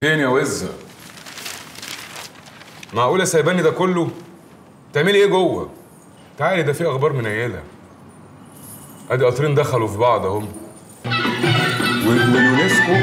فين يا وزة؟ معقولة سايباني ده كله؟ تعملي ايه جوه؟ تعالي ده في اخبار منيلة. ادي قطرين دخلوا في بعض اهم. واليونسكو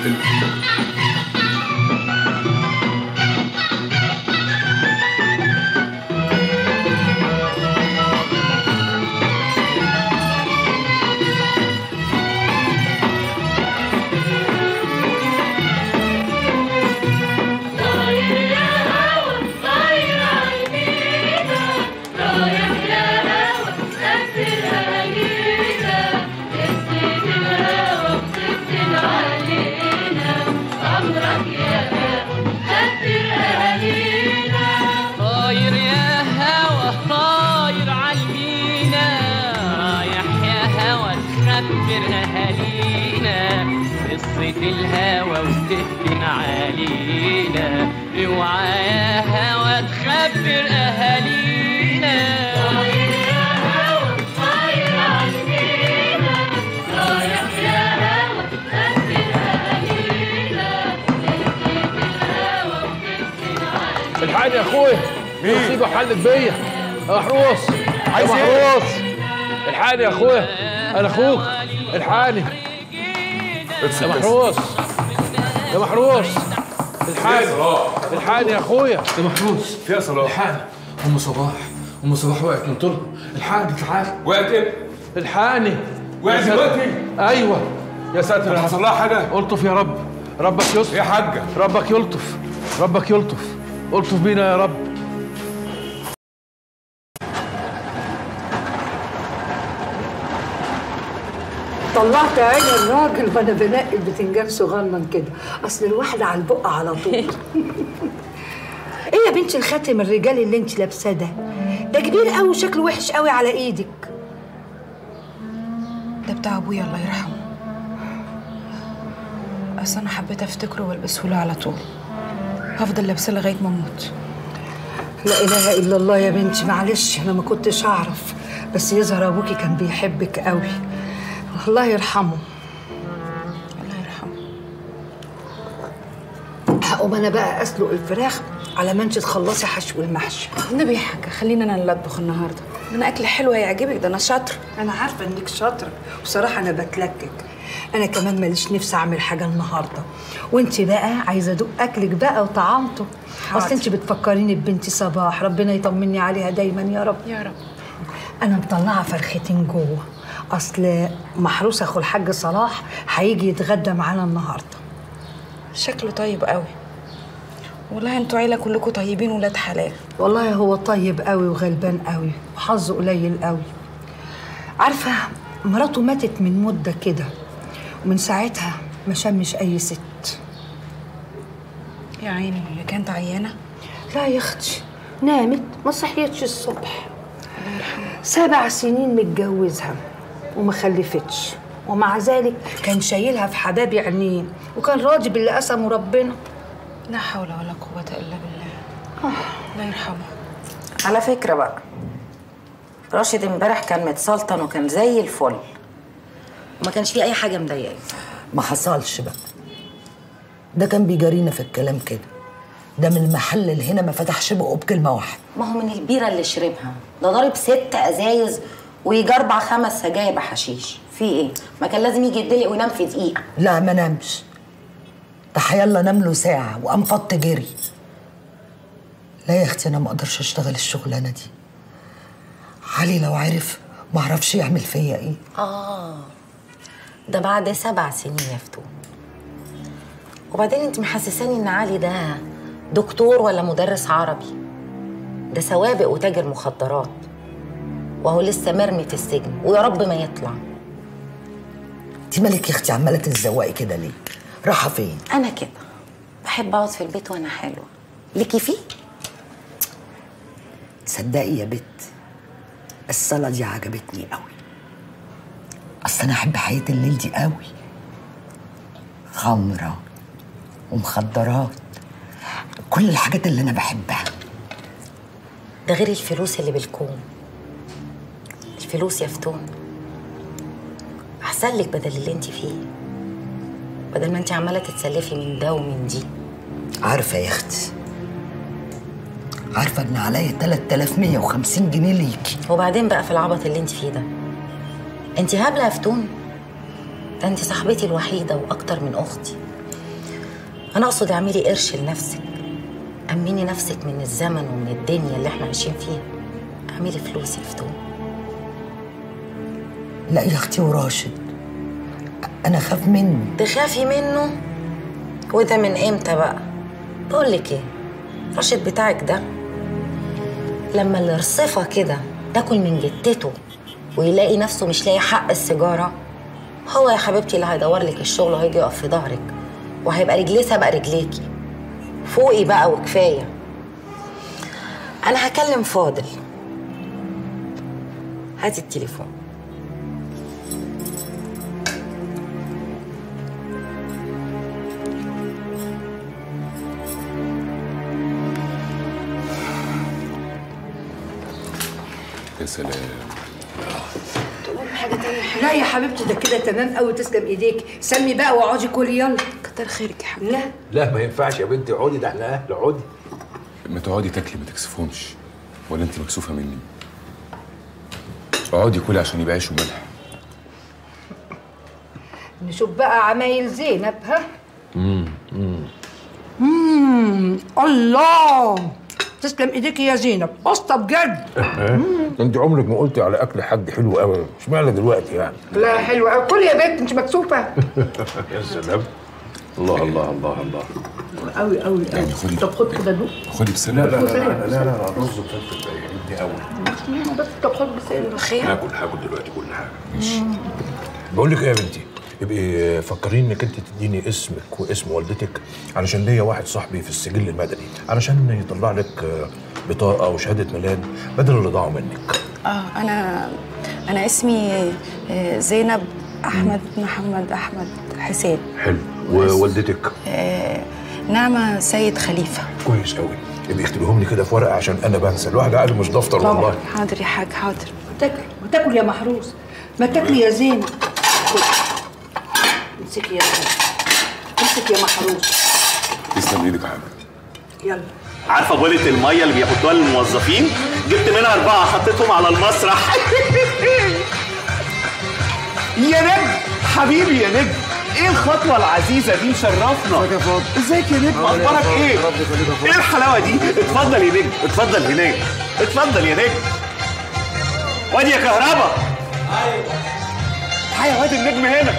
الهوى وتفتن علينا، اوعى يا هوى تخبر اهالينا. طاير يا هوى طاير علينا، رايح يا هوى تخبر اهالينا، تفتن الهوى وتفتن علينا. الحقني يا اخويا، مين؟ مصيبه حلت بيا يا محروس. عايز يا محروس الحقني يا اخويا، انا اخوك الحقني يا محروس. يا محروس الحقني يا اخويا يا محروس. فيها صلاح. الحقني ام صباح وقعت من طول. الحقني تعال. وقعت ايه؟ الحقني. وقعت دلوقتي؟ ايوه يا ساتر. حصل لها حاجة؟ الطف يا رب، ربك يلطف يا حاجة. ربك يلطف، ربك يلطف، الطف بينا يا رب. طلعت عين الراجل وانا بنقي البتنجان صغنن كده، اصل الواحده على البق على طول. ايه يا بنتي الخاتم الرجالي اللي انت لابساه ده كبير قوي وشكله وحش قوي على ايدك. ده بتاع ابويا الله يرحمه، اصل انا حبيت افتكره والبسه له على طول، هفضل لابسه لغايه ما اموت. لا اله الا الله يا بنتي، معلش انا ما كنتش اعرف، بس يظهر ابوكي كان بيحبك قوي، الله يرحمه. الله يرحمه. هقوم انا بقى اسلق الفراخ على ما انت تخلصي حشو المحشي. النبي يا حاجه خلينا انا اللي اطبخ النهارده، انا اكل حلو هيعجبك، ده انا شاطره. انا عارفه انك شاطره، وبصراحه انا بتلكك. انا كمان ماليش نفسي اعمل حاجه النهارده، وانت بقى عايزه ادوق اكلك بقى وطعامته. اصل انت بتفكريني ببنتي صباح، ربنا يطمني عليها دايما يا رب. يا رب. انا مطلعه فرختين جوه، اصل محروس اخو الحاج صلاح هيجي يتغدى معانا النهارده. شكله طيب قوي والله، انتوا عيله كلكم طيبين ولاد حلال. والله هو طيب قوي وغلبان قوي وحظه قليل قوي. عارفه مراته ماتت من مده كده، ومن ساعتها ما شمش اي ست. يا عيني هي كانت عيانه؟ لا يا اختي، نامت ما صحيتش الصبح. الله يرحمه. 7 سنين متجوزها وما خلفتش، ومع ذلك كان شايلها في حباب عينيه، وكان راضي باللي قسمه ربنا. لا حول ولا قوه الا بالله. الله يرحمه. على فكرة بقى، راشد امبارح كان متسلطن وكان زي الفل، وما كانش فيه أي حاجة مضايقاه. ما حصلش بقى، ده كان بيجارينا في الكلام كده، ده من المحل اللي هنا ما فتحش بقه بكلمة واحدة. ما هو من البيرة اللي شربها، ده ضارب 6 أزايز ويجي 4 5 سجاير بحشيش. في إيه؟ ما كان لازم يجي يدلق وينام في دقيقة. لا ما نامش، ده حيلا نام له ساعة وقام فط جري. لا يا اختي انا ما اقدرش اشتغل الشغلانة دي، علي لو عرف ما عرفش يعمل فيا ايه. ده بعد 7 سنين يا فتون. وبعدين انت محسساني ان علي ده دكتور ولا مدرس عربي، ده سوابق وتاجر مخدرات، وهو لسه مرمي في السجن ويا رب ما يطلع. انت مالك يا اختي عمالة تتزوقي كده ليه؟ رايحة فين؟ انا كده بحب اقعد في البيت وانا حلوة، ليكي فيه؟ تصدقي يا بت، الصلاة دي عجبتني قوي، اصل انا احب حياة الليل دي قوي، خمرة ومخدرات، كل الحاجات اللي انا بحبها. ده غير الفلوس اللي بالكوم. الفلوس يا فتون احسن لك بدل اللي انت فيه، بدل ما انت عماله تتسلفي من ده ومن دي. عارفه يا اختي، عارفه ان عليا 3150 جنيه ليكي. وبعدين بقى في العبط اللي انت فيه ده، انت هبله يا فتون؟ ده انت صاحبتي الوحيده واكتر من اختي. انا اقصد اعملي قرش لنفسك، امني نفسك من الزمن ومن الدنيا اللي احنا عايشين فيها. اعملي فلوس يا فتون. لا يا اختي وراشد، انا خاف منه. تخافي منه؟ وده من امتى بقى؟ بقول لك ايه، راشد بتاعك ده لما الرصفه كده تاكل من جتته ويلاقي نفسه مش لاقي حق السيجاره، هو يا حبيبتي اللي هيدور لك الشغل وهيجي يقف في ظهرك وهيبقى رجليه سابقه رجليكي. فوقي بقى وكفايه. انا هكلم فاضل، هاتي التليفون. يا سلام. تقول حاجه تانية؟ لا يا حبيبتي ده كده تمام قوي، تسلم ايديك. سمي بقى واقعدي كلي يلا. كتر خيرك يا حبيبتي. لا لا ما ينفعش يا بنتي، اقعدي، ده احنا اهل، اقعدي. ما تقعدي تاكلي ما تكسفهمش، ولا انت مكسوفه مني؟ اقعدي كلي عشان يبقى عيش وملح. نشوف بقى عمايل زينب. ها الله، تسلم ايديك يا زينب، قسطه بجد. انت عمرك ما قلتي على اكل حد حلو قوي، اشمعنى دلوقتي يعني؟ لا حلوه قوي، كل يا بنت انت مكسوفه. يا سلام. الله الله الله الله. قوي قوي يعني خدي. طب خد كده دوق. خدي بسلامه. لا الرز وفلفل دي قوي. بس طب خد بسلامه. خير؟ هاكل دلوقتي كل حاجه. ماشي. بقول لك ايه يا بنتي، ابقي فكريني انك انت تديني اسمك واسم والدتك، علشان ليا واحد صاحبي في السجل المدني، علشان يطلع لك بطاقه وشهاده ميلاد بدل اللي ضاعوا منك. انا اسمي زينب احمد محمد احمد حسين. حلو. ووالدتك؟ نعمة سيد خليفة. كويس قوي. ابقي اكتبيهم لي كده في ورقه عشان انا بنسى، الواحد قاعد مش دفتر والله. حاضر يا حاج حاضر. وتاكل يا محروس، ما تاكلي يا زينب. امسكي يا زينب، امسكي يا محروس. تسلم ايدك يا حاج. يلا. عارفه بولة الميه اللي بيحطوها للموظفين؟ جبت منها 4 حطيتهم على المسرح. يا نجم حبيبي يا نجم، ايه الخطوه العزيزه دي؟ شرفنا. ازيك يا فاضل؟ ازيك يا نجم، اخبارك ايه؟ ايه الحلاوه دي؟ اتفضل يا نجم، اتفضل هناك، اتفضل يا نجم. وادي يا كهربا. ايوه تعالى يا واد النجم هنا.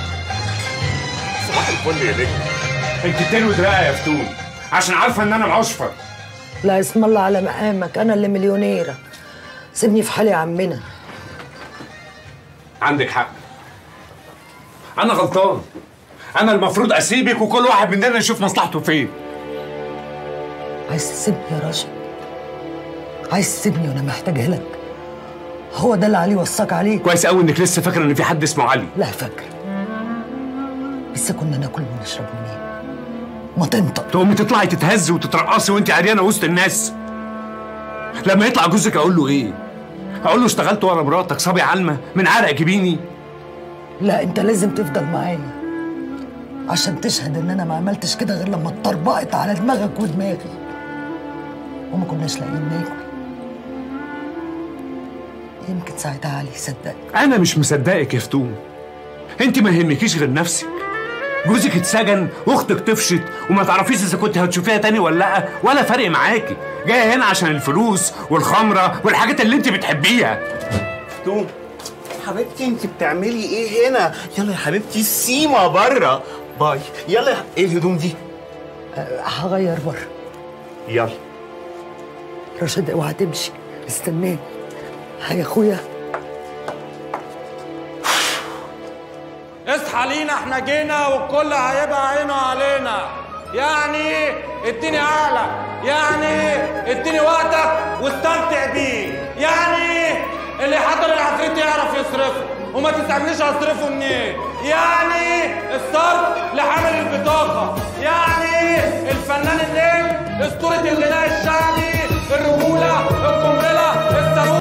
صباح الفل يا نجم. انت تلوي دراعي يا فتون عشان عارفه ان انا معشفر. لا اسم الله على مقامك، انا اللي مليونيره. سيبني في حالي يا عمنا. عندك حق، انا غلطان. انا المفروض اسيبك وكل واحد مننا يشوف مصلحته فين. عايز تسيبني يا راشد؟ عايز تسيبني وانا محتاجه لك؟ هو ده اللي علي وصاك عليه؟ كويس قوي انك لسه فاكره ان في حد اسمه علي. لا فاكر، بس كنا ناكل ونشرب منين؟ ما تنطق. تقومي تطلعي تتهزي وتترقصي وانت عريانه وسط الناس. لما يطلع جوزك اقول له ايه؟ اقول له اشتغلت ورا مراتك صبي علمه من عرق جبيني؟ لا انت لازم تفضل معايا عشان تشهد ان انا ما عملتش كده غير لما اتطربقت على دماغك ودماغي وما كناش لاقيين ناكل. يمكن ساعتها علي يصدقك. انا مش مصدقك يا فتون. انت ما يهمكيش غير نفسك. جوزك اتسجن واختك طفشت وما تعرفيش اذا كنت هتشوفيها تاني ولا لا، ولا فارق معاكي. جايه هنا عشان الفلوس والخمره والحاجات اللي انت بتحبيها. فتون حبيبتي انت بتعملي ايه هنا؟ يلا يا حبيبتي السيما بره. باي. يلا ايه الهدوم دي؟ هغير بره. يلا. رشاد اوعى تمشي، استناني. هيا اخويا. اصحى لينا، احنا جينا والكل هيبقى عينه علينا. يعني اديني عقلك، يعني اديني وقتك واستمتع بيه. يعني اللي حضر العفريت يعرف يصرفه وما تسألنيش هصرفه منين. يعني الصرف لحامل البطاقة. يعني الفنان النجم، اسطورة الغناء الشعبي، الرجولة، القنبلة، الصاروخ.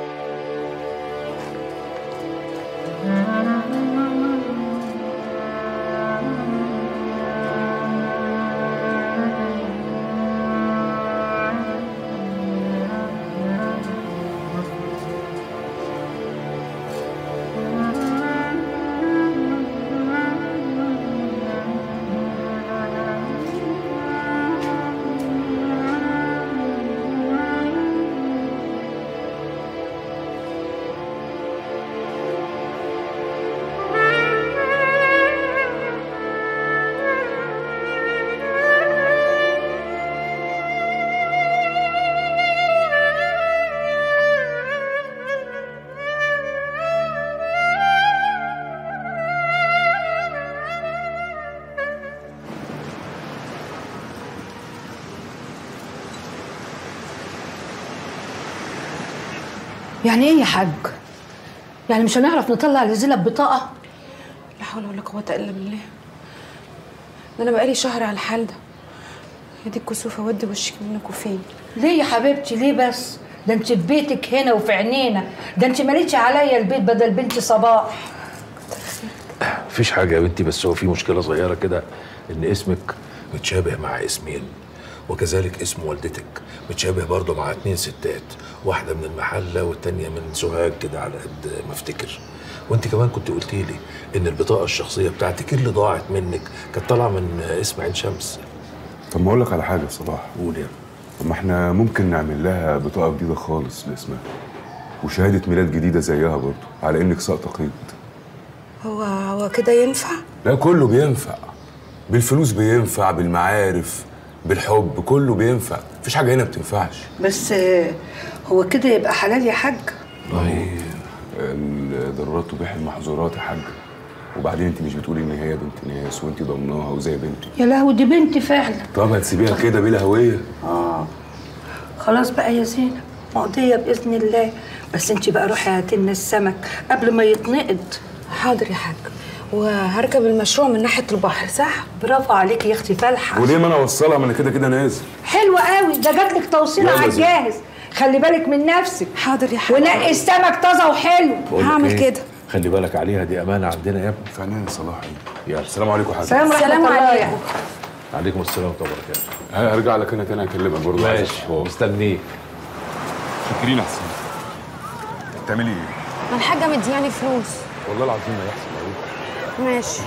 يعني ايه يا حاج؟ يعني مش هنعرف نطلع لزينب بطاقه؟ لا حول ولا قوه الا بالله. ده انا بقالي شهر على الحال ده. يا دي الكسوفه ودي وشك منك وفين؟ ليه يا حبيبتي ليه بس؟ ده انت في بيتك هنا وفي عينينا، ده انت ماليتش عليا البيت بدل بنتي صباح. مفيش حاجه يا بنتي، بس هو في مشكله صغيره كده، ان اسمك متشابه مع اسمين، وكذلك اسم والدتك متشابه برضه مع 2 ستات، واحده من المحله والتانيه من سوهاج كده على قد ما افتكر. وانت كمان كنت قلتي لي ان البطاقه الشخصيه بتاعتك اللي ضاعت منك كانت طالعه من اسم عين شمس. طب ما اقول لك على حاجه يا صلاح. قول يا. طب ما احنا ممكن نعمل لها بطاقه جديده خالص لاسمها، وشهاده ميلاد جديده زيها برضه، على انك ساقطه قيد. هو كده ينفع؟ لا كله بينفع، بالفلوس بينفع، بالمعارف، بالحب، كله بينفع، مفيش حاجه هنا بتنفعش. بس هو كده يبقى حلال يا حاج؟ والله الضرورات تبيح المحظورات يا حاج. وبعدين انت مش بتقولي ان هي بنت ناس وانت ضمناها وزي بنتي؟ يا لهوي دي بنتي فعلا. طب هتسيبيها كده بلا هويه؟ خلاص بقى يا زينب، مقضيه باذن الله. بس انت بقى روحي هاتي لنا السمك قبل ما يتنقض. حاضر يا حاج. وهركب المشروع من ناحيه البحر صح؟ برافو عليكي يا اختي فالحه. وليه ما انا اوصلها؟ ما انا كده كده نازل. حلوه قوي، ده جاتلك توصيله على الجاهز. خلي بالك من نفسك. حاضر يا حاج. ونقي السمك طازه وحلو. هعمل كده. خلي بالك عليها، دي امانه عندنا يا ابني. فنان صلاح. يلا السلام عليكم يا حاج. السلام عليكم. عليكم السلام ورحمه الله وبركاته. هرجع لك انا تاني اكلمك برضه. ماشي مستنيك. فاكرين احسن. بتعملي ايه؟ ما الحاجه مدياني فلوس. والله العظيم ما يحصل قوي. ماشي.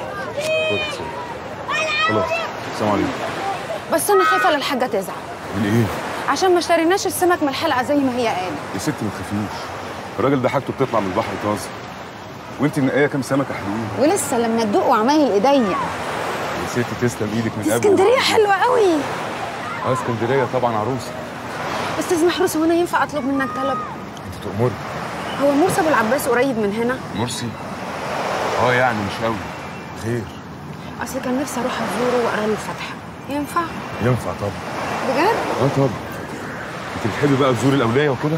خلاص السلام عليكم. بس انا خايفه الحاجه تزعل. من ايه؟ عشان ما اشتريناش السمك من الحلقه زي ما هي قالت. يا ستي ما تخافيش، الراجل ده حاجته بتطلع من البحر طازه، وانت منقيه كام سمكه حلوين. ولسه لما تدوق وعمايل ايديا. يا ستي تسلم ايدك من قبل. اسكندريه حلوه قوي. اسكندريه طبعا عروسه. استاذ محروس، هو انا ينفع اطلب منك طلب؟ انت تأمري. هو مرسي ابو العباس قريب من هنا؟ مرسي؟ يعني مش قوي. خير؟ اصل كان نفسي اروح ازوره واقرا له الفاتحه. ينفع؟ ينفع طبعا. بجد؟ طبعا. انت بتحبي بقى تزوري الاولياء وكده؟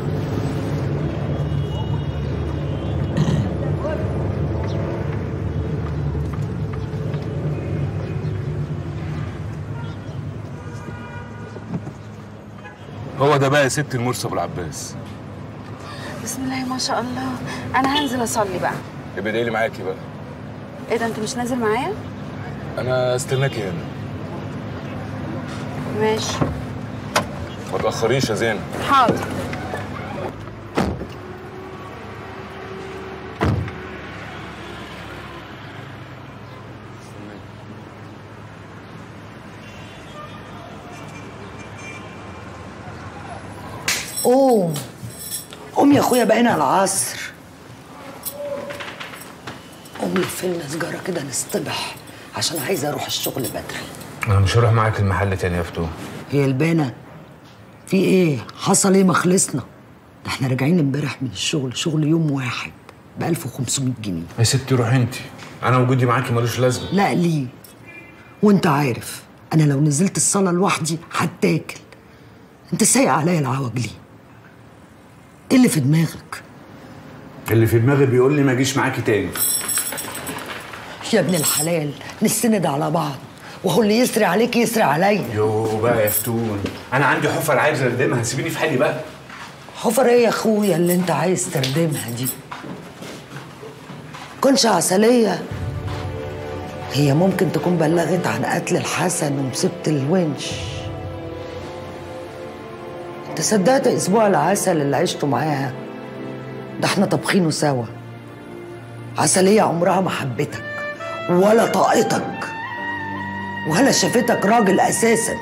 هو ده بقى يا ست المرسي ابو العباس. بسم الله ما شاء الله. انا هنزل اصلي بقى. يبقى ادعي لي معاكي بقى. ايه ده، انت مش نازل معايا؟ انا استناكي هنا. ماشي. ما تاخريش يا زينب. حاضر. قوم يا اخويا، بقينا العصر. قوم لفلنا سجاره كده نصطبح، عشان عايزه اروح الشغل بدري. انا مش هروح معاك المحل تاني يا فتوح. هي البانه في ايه؟ حصل ايه؟ ما خلصنا. ده احنا راجعين امبارح من الشغل، شغل يوم واحد ب 1500 جنيه. يا ستي روحي انت، انا وجودي معاكي ملوش لازمه. لا ليه؟ وانت عارف انا لو نزلت الصاله لوحدي هتاكل. انت سايق عليا العوج ليه؟ ايه اللي في دماغك؟ اللي في دماغي بيقول لي ما اجيش معاكي تاني. يا ابن الحلال نستند على بعض، وهو اللي يسري عليك يسري عليا. يو بقى يا فتون، انا عندي حفر عايز اردمها، سيبيني في حالي بقى. حفر ايه يا اخويا اللي انت عايز تردمها دي؟ كنش عسلية. هي ممكن تكون بلغت عن قتل الحسن ومصيبة الونش. انت صدقت اسبوع العسل اللي عشته معاها؟ ده احنا طابخينه سوا. عسلية عمرها ما حبتك ولا طاقتك ولا شافتك راجل اساسا.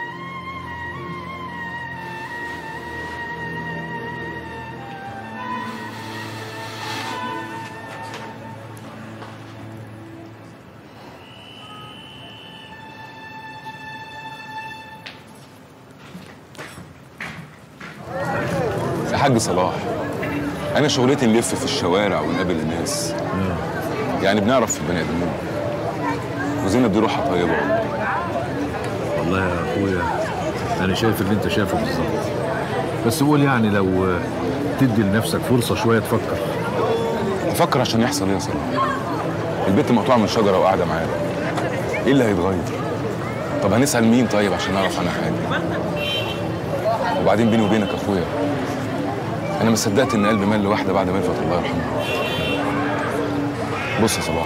يا حاج صلاح، انا شغلتي نلف في الشوارع ونقابل الناس، يعني بنعرف في البني ادمين. وزينب دي روحها طيبه والله. والله يا اخويا انا شايف اللي انت شايفه بالظبط. بس قول يعني لو تدي لنفسك فرصه شويه تفكر. افكر عشان يحصل ايه يا صلاح؟ البنت مقطوعه من شجره وقاعده معانا، ايه اللي هيتغير؟ طب هنسال مين طيب عشان نعرف عنها حاجه؟ وبعدين بيني وبينك يا اخويا، انا ما صدقت ان قلبي مال لواحده بعد ما ملفت الله يرحمها. بص يا صلاح،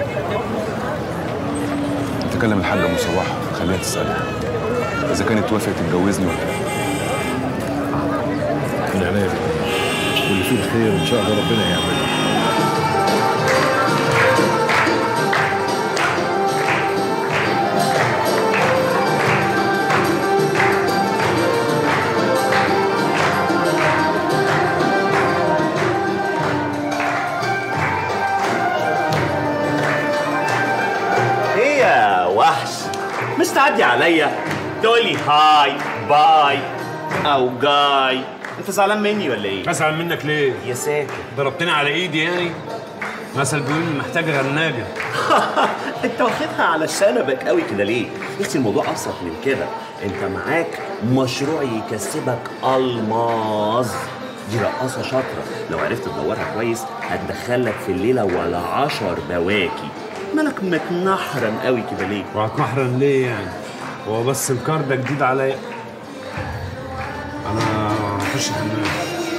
انت كلم الحاجه ام صباح خليها تسالها اذا كانت توافق تتجوزني ولا لا. من عينيا واللي فيه الخير ان شاء الله ربنا يعمله. تعدي عليا تقول لي هاي باي او جاي. انت زعلان مني ولا ايه؟ ازعل منك ليه؟ يا ساتر، ضربتني على ايدي يعني؟ مثل بيقول محتاج غناجه. انت واخدها على شنبك قوي كده ليه؟ يا اختي الموضوع ابسط من كده، انت معاك مشروع يكسبك الماظ. دي رقاصه شاطره لو عرفت تدورها كويس هتدخلك في الليله ولا 10 بواكي. مالك متنحرم قوي كده ليه؟ وهتنحرم ليه يعني؟ هو بس الكار ده جديد عليا. انا هخش الحمام.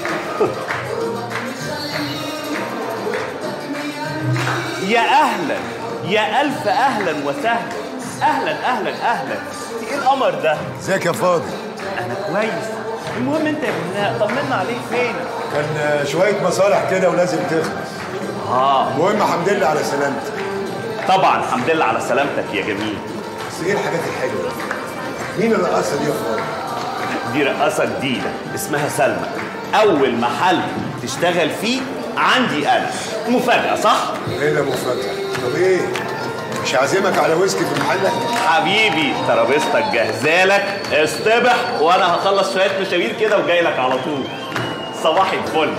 يا اهلا، يا الف اهلا وسهلا. اهلا اهلا اهلا. ايه القمر ده؟ ازيك يا فاضل؟ انا كويس. المهم انت يا بناء طمنا عليك فين؟ كان شويه مصالح كده ولازم تخلص. المهم الحمد لله على سلامتك. طبعا الحمد لله على سلامتك يا جميل. بس ايه الحاجات الحلوه؟ مين الرقاصه دي يا فاضل؟ دي رقاصه جديده اسمها سلمى، اول محل تشتغل فيه عندي انا. مفاجاه صح؟ ايه ده مفاجاه؟ طب ايه؟ مش عازمك على ويسكي في محلك؟ حبيبي ترابيزتك جاهزالك، اصطبح وانا هخلص شويه مشاوير كده وجاي لك على طول. صباح الفل.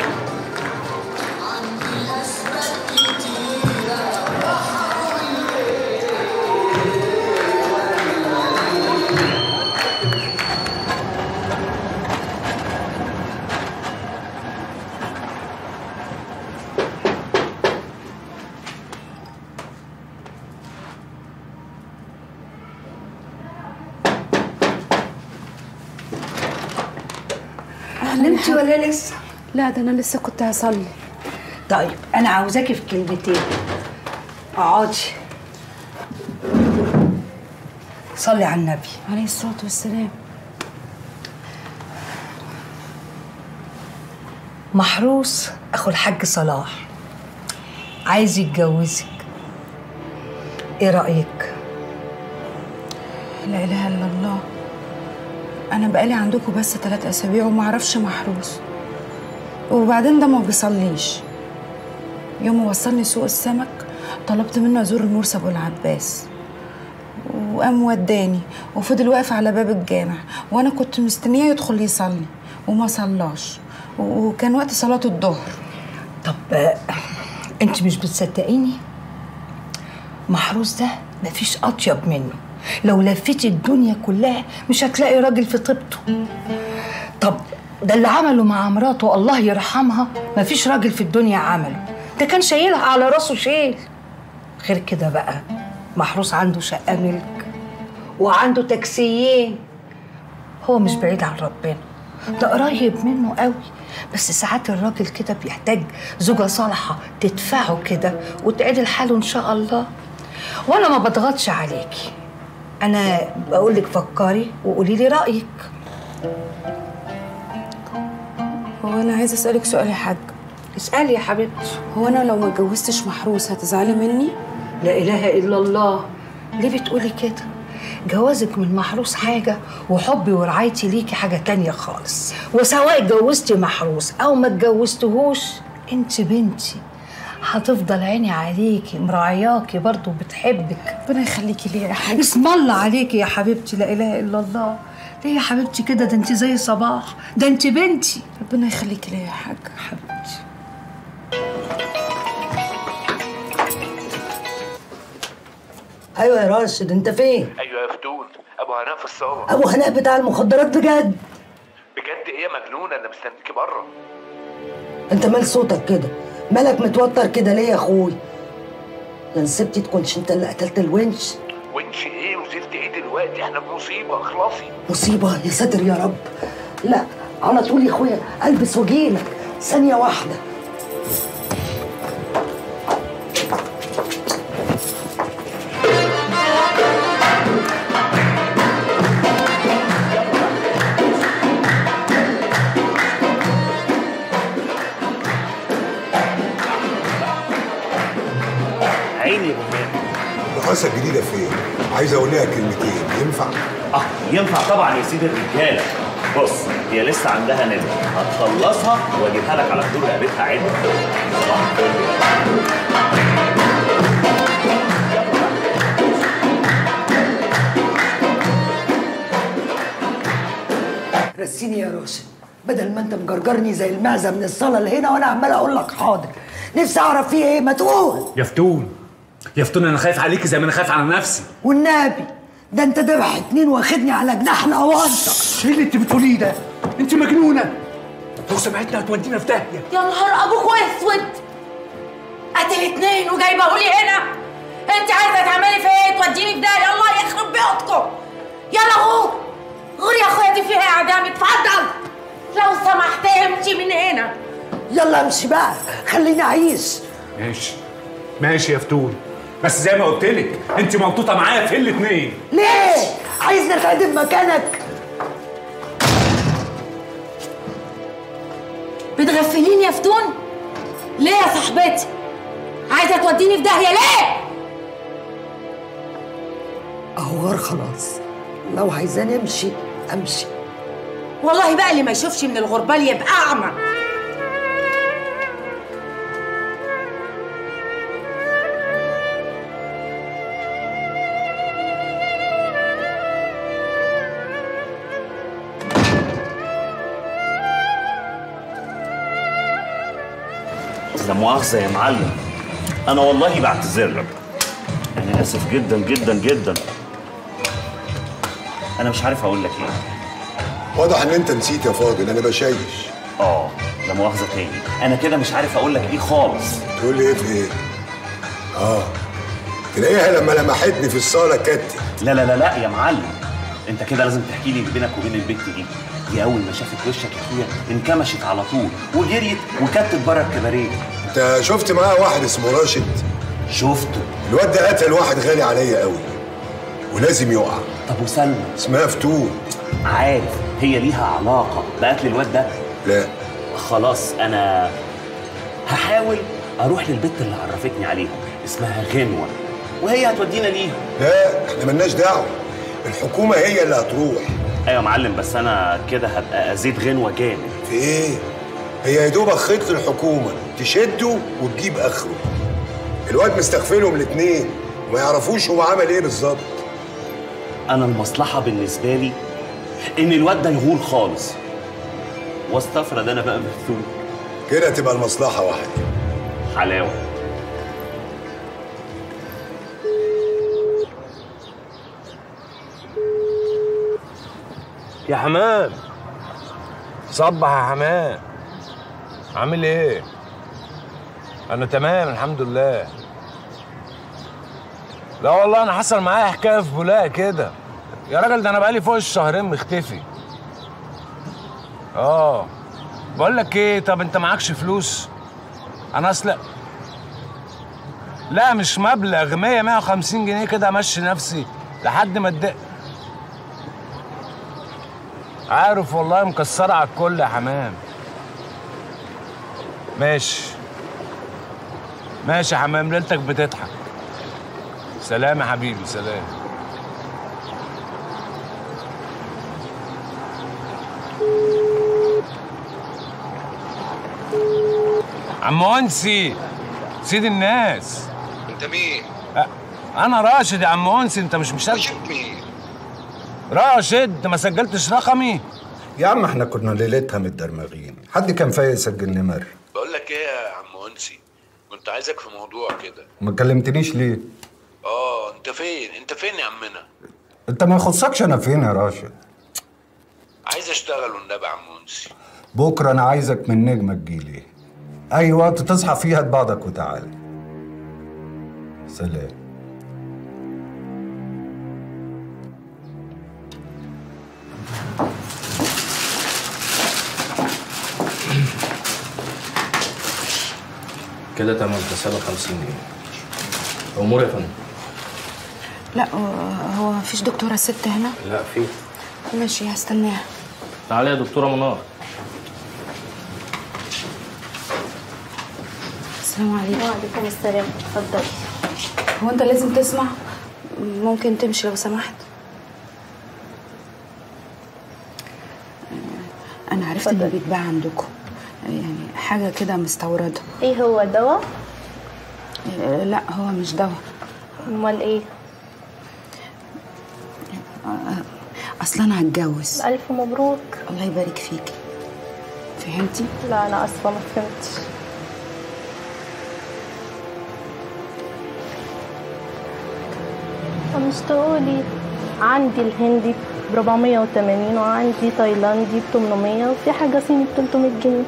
نمتي ولا لسه؟ لا ده انا لسه كنت هصلي. طيب انا عاوزاكي في كلمتين. اقعدي صلي على النبي عليه الصلاة والسلام. محروس اخو الحاج صلاح عايز يتجوزك، ايه رأيك؟ لا اله الا الله، انا بقالي عندكم بس 3 أسابيع وما اعرفش محروس، وبعدين ده ما بيصليش. يوم ما وصلني سوق السمك طلبت منه ازور المرسي ابو العباس، وقام وداني وفضل واقف على باب الجامع وانا كنت مستنيه يدخل يصلي وما صلاش، وكان وقت صلاه الظهر. طب انت مش بتصدقيني؟ محروس ده مفيش اطيب منه، لو لفيتي الدنيا كلها مش هتلاقي راجل في طيبته. طب ده اللي عمله مع مراته الله يرحمها مفيش راجل في الدنيا عمله، ده كان شايلها على راسه شيل. غير كده بقى محروس عنده شقة ملك وعنده تاكسيين، هو مش بعيد عن ربنا، ده قريب منه قوي. بس ساعات الراجل كده بيحتاج زوجة صالحة تدفعه كده وتعدل حاله ان شاء الله. وانا ما بضغطش عليكي، انا بقولك فكري وقولي لي رأيك. هو انا عايزه اسالك سؤال يا حاج. اسالي يا حبيبتي. هو انا لو ما اتجوزتش محروس هتزعلي مني؟ لا اله الا الله، ليه بتقولي كده؟ جوازك من محروس حاجة وحبي ورعايتي ليكي حاجة تانية خالص. وسواء اتجوزتي محروس او ما اتجوزتهوش انت بنتي، هتفضل عيني عليكي مراعياكي برضو وبتحبك. ربنا يخليكي ليا يا حاج. اسم الله عليكي يا حبيبتي، لا اله الا الله. ليه يا حبيبتي كده؟ ده انت زي صباح، ده انت بنتي. ربنا يخليكي ليا يا حاج. حبيبتي ايوه يا راشد، انت فين؟ ايوه يا فتون، ابو هناء في الصاله. ابو هناء بتاع المخدرات بجد؟ بجد ايه يا مجنونه؟ انا مستنيكي بره. انت مال صوتك كده؟ مالك متوتر كده ليه يا اخوي؟ يا نسيبتي تكونش انت اللي قتلت الونش؟ ونش ايه وزفت ايه دلوقتي؟ احنا في مصيبه، اخلصي. مصيبه؟ يا ساتر يا رب. لا على طول يا اخويا، البس واجيلك ثانيه واحده. عيني يا بومات. الرقاصه الجديده فين؟ عايز اقول لها كلمتين، ينفع؟ ينفع طبعا يا سيدي الرجاله. بص، هي لسه عندها ندى، هتخلصها واجيبها لك على حدود رقبتها عدل. صباح الفل. رسيني يا راشد، بدل ما انت مجرجرني زي المعزه من الصاله اللي هنا وانا عمال اقول لك حاضر. نفسي اعرف فيه ايه، ما تقول. يا فتون يا فتون، انا خايف عليكي زي ما انا خايف على نفسي. والنبي ده انت ذبح اتنين واخدني على جناح الاوانطه. ايه اللي انت بتقوليه ده؟ انت مجنونه. لو سمعتنا هتودينا في داهيه. يا نهار ابوك اسود، قتل اتنين وجايبهولي هنا. انت عايزه تعملي في ايه؟ توديني في داهيه؟ الله يخرب بيوتكم. يلا غور غور يا اخويا، دي فيها اعدام. اتفضل لو سمحت امشي من هنا. يلا امشي بقى، خليني اعيش. ماشي ماشي يا فتون، بس زي ما قلت لك انت مبطوطه معايا في الاتنين. ليه؟ عايزني اتعدم مكانك؟ بتغفليني يا فتون؟ ليه يا صاحبتي؟ عايزه توديني في داهيه ليه؟ اهو غار خلاص، لو عايزاني امشي امشي. والله بقى اللي ما يشوفش من الغربال يبقى اعمى. لا مؤاخذة يا معلم، أنا والله بعتذر لك. أنا آسف جدا جدا جدا. أنا مش عارف أقول لك إيه. واضح إن أنت نسيت يا فاضل، أنا بشيش. لا مؤاخذة تاني، أنا كده مش عارف أقول لك إيه خالص. تقول لي إيه في إيه؟ تلاقيها لما لمحتني في الصالة كتت. لا لا لا لا يا معلم، أنت كده لازم تحكي لي بينك وبين البت دي. دي أول ما شافت وشك يا أخويا انكمشت على طول وجريت وكتت بره الكباريه. انت شفت معاه واحد اسمه راشد؟ شفته. الواد ده قتل واحد غالي عليا قوي ولازم يقع. طب وسلمى؟ اسمها فتون. عارف هي ليها علاقة بقتل الواد ده؟ لا. خلاص أنا هحاول أروح للبت اللي عرفتني عليها، اسمها غنوة، وهي هتودينا ليها. لا احنا ملناش دعوة، الحكومة هي اللي هتروح. أيوة يا معلم، بس أنا كده هبقى أزيد غنوة جامد. في إيه؟ هي يا دوبك خيط الحكومة تشده وتجيب آخره. الواد مستغفلهم الاتنين وما يعرفوش هو عمل إيه بالظبط. أنا المصلحة بالنسبة لي إن الواد ده يغول خالص واستفرد أنا بقى بفتون. كده تبقى المصلحة واحدة. حلاوة. يا حمام، صبح يا حمام، عامل ايه؟ انا تمام الحمد لله. لا والله انا حصل معايا حكايه في بولاق كده يا راجل، ده انا بقالي فوق الشهرين مختفي. بقول لك ايه، طب انت معكش فلوس؟ انا اصلا لا مش مبلغ، 150 جنيه كده امشي نفسي لحد ما اتضايق. عارف والله مكسرة على الكل يا حمام. ماشي ماشي يا حمام، ليلتك بتضحك. سلام يا حبيبي، سلام. عم أنسي سيد الناس. انت مين؟ انا راشد يا عم أنسي، انت مش مسجل؟ راشد مين؟ راشد، انت ما سجلتش رقمي؟ يا عم احنا كنا ليلتها متدرمغين، حد كان فايق يسجل نمر. بقول لك ايه يا عم أنسي، كنت عايزك في موضوع كده. ما كلمتنيش ليه؟ انت فين يا عمنا؟ انت ما يخصكش انا فين يا راشد. عايز اشتغل والنبي يا عم انسي. بكره انا عايزك من نجمه تجيلي، اي وقت تصحى فيه هات بعضك وتعالى. سلام. كده تمام، حسابك 50 جنيه. امور يا فندم. لا هو مفيش دكتوره ست هنا؟ لا في. ماشي هستناها. تعالي يا دكتوره منار. السلام عليكم. وعليكم السلام، اتفضلي. هو انت لازم تسمع؟ ممكن تمشي لو سمحت. انا عرفت انه بيتباع عندكم يعني حاجه كده مستورده. ايه هو دواء؟ لا هو مش دواء. امال ايه؟ اصلا انا هتجوز. الف مبروك. الله يبارك فيكي. فهمتي؟ لا انا اسفه ما فهمتش. مش تقولي عندي الهندي ب 480 وعندي تايلاندي ب 800 وفي حاجه صيني ب 300 جنيه.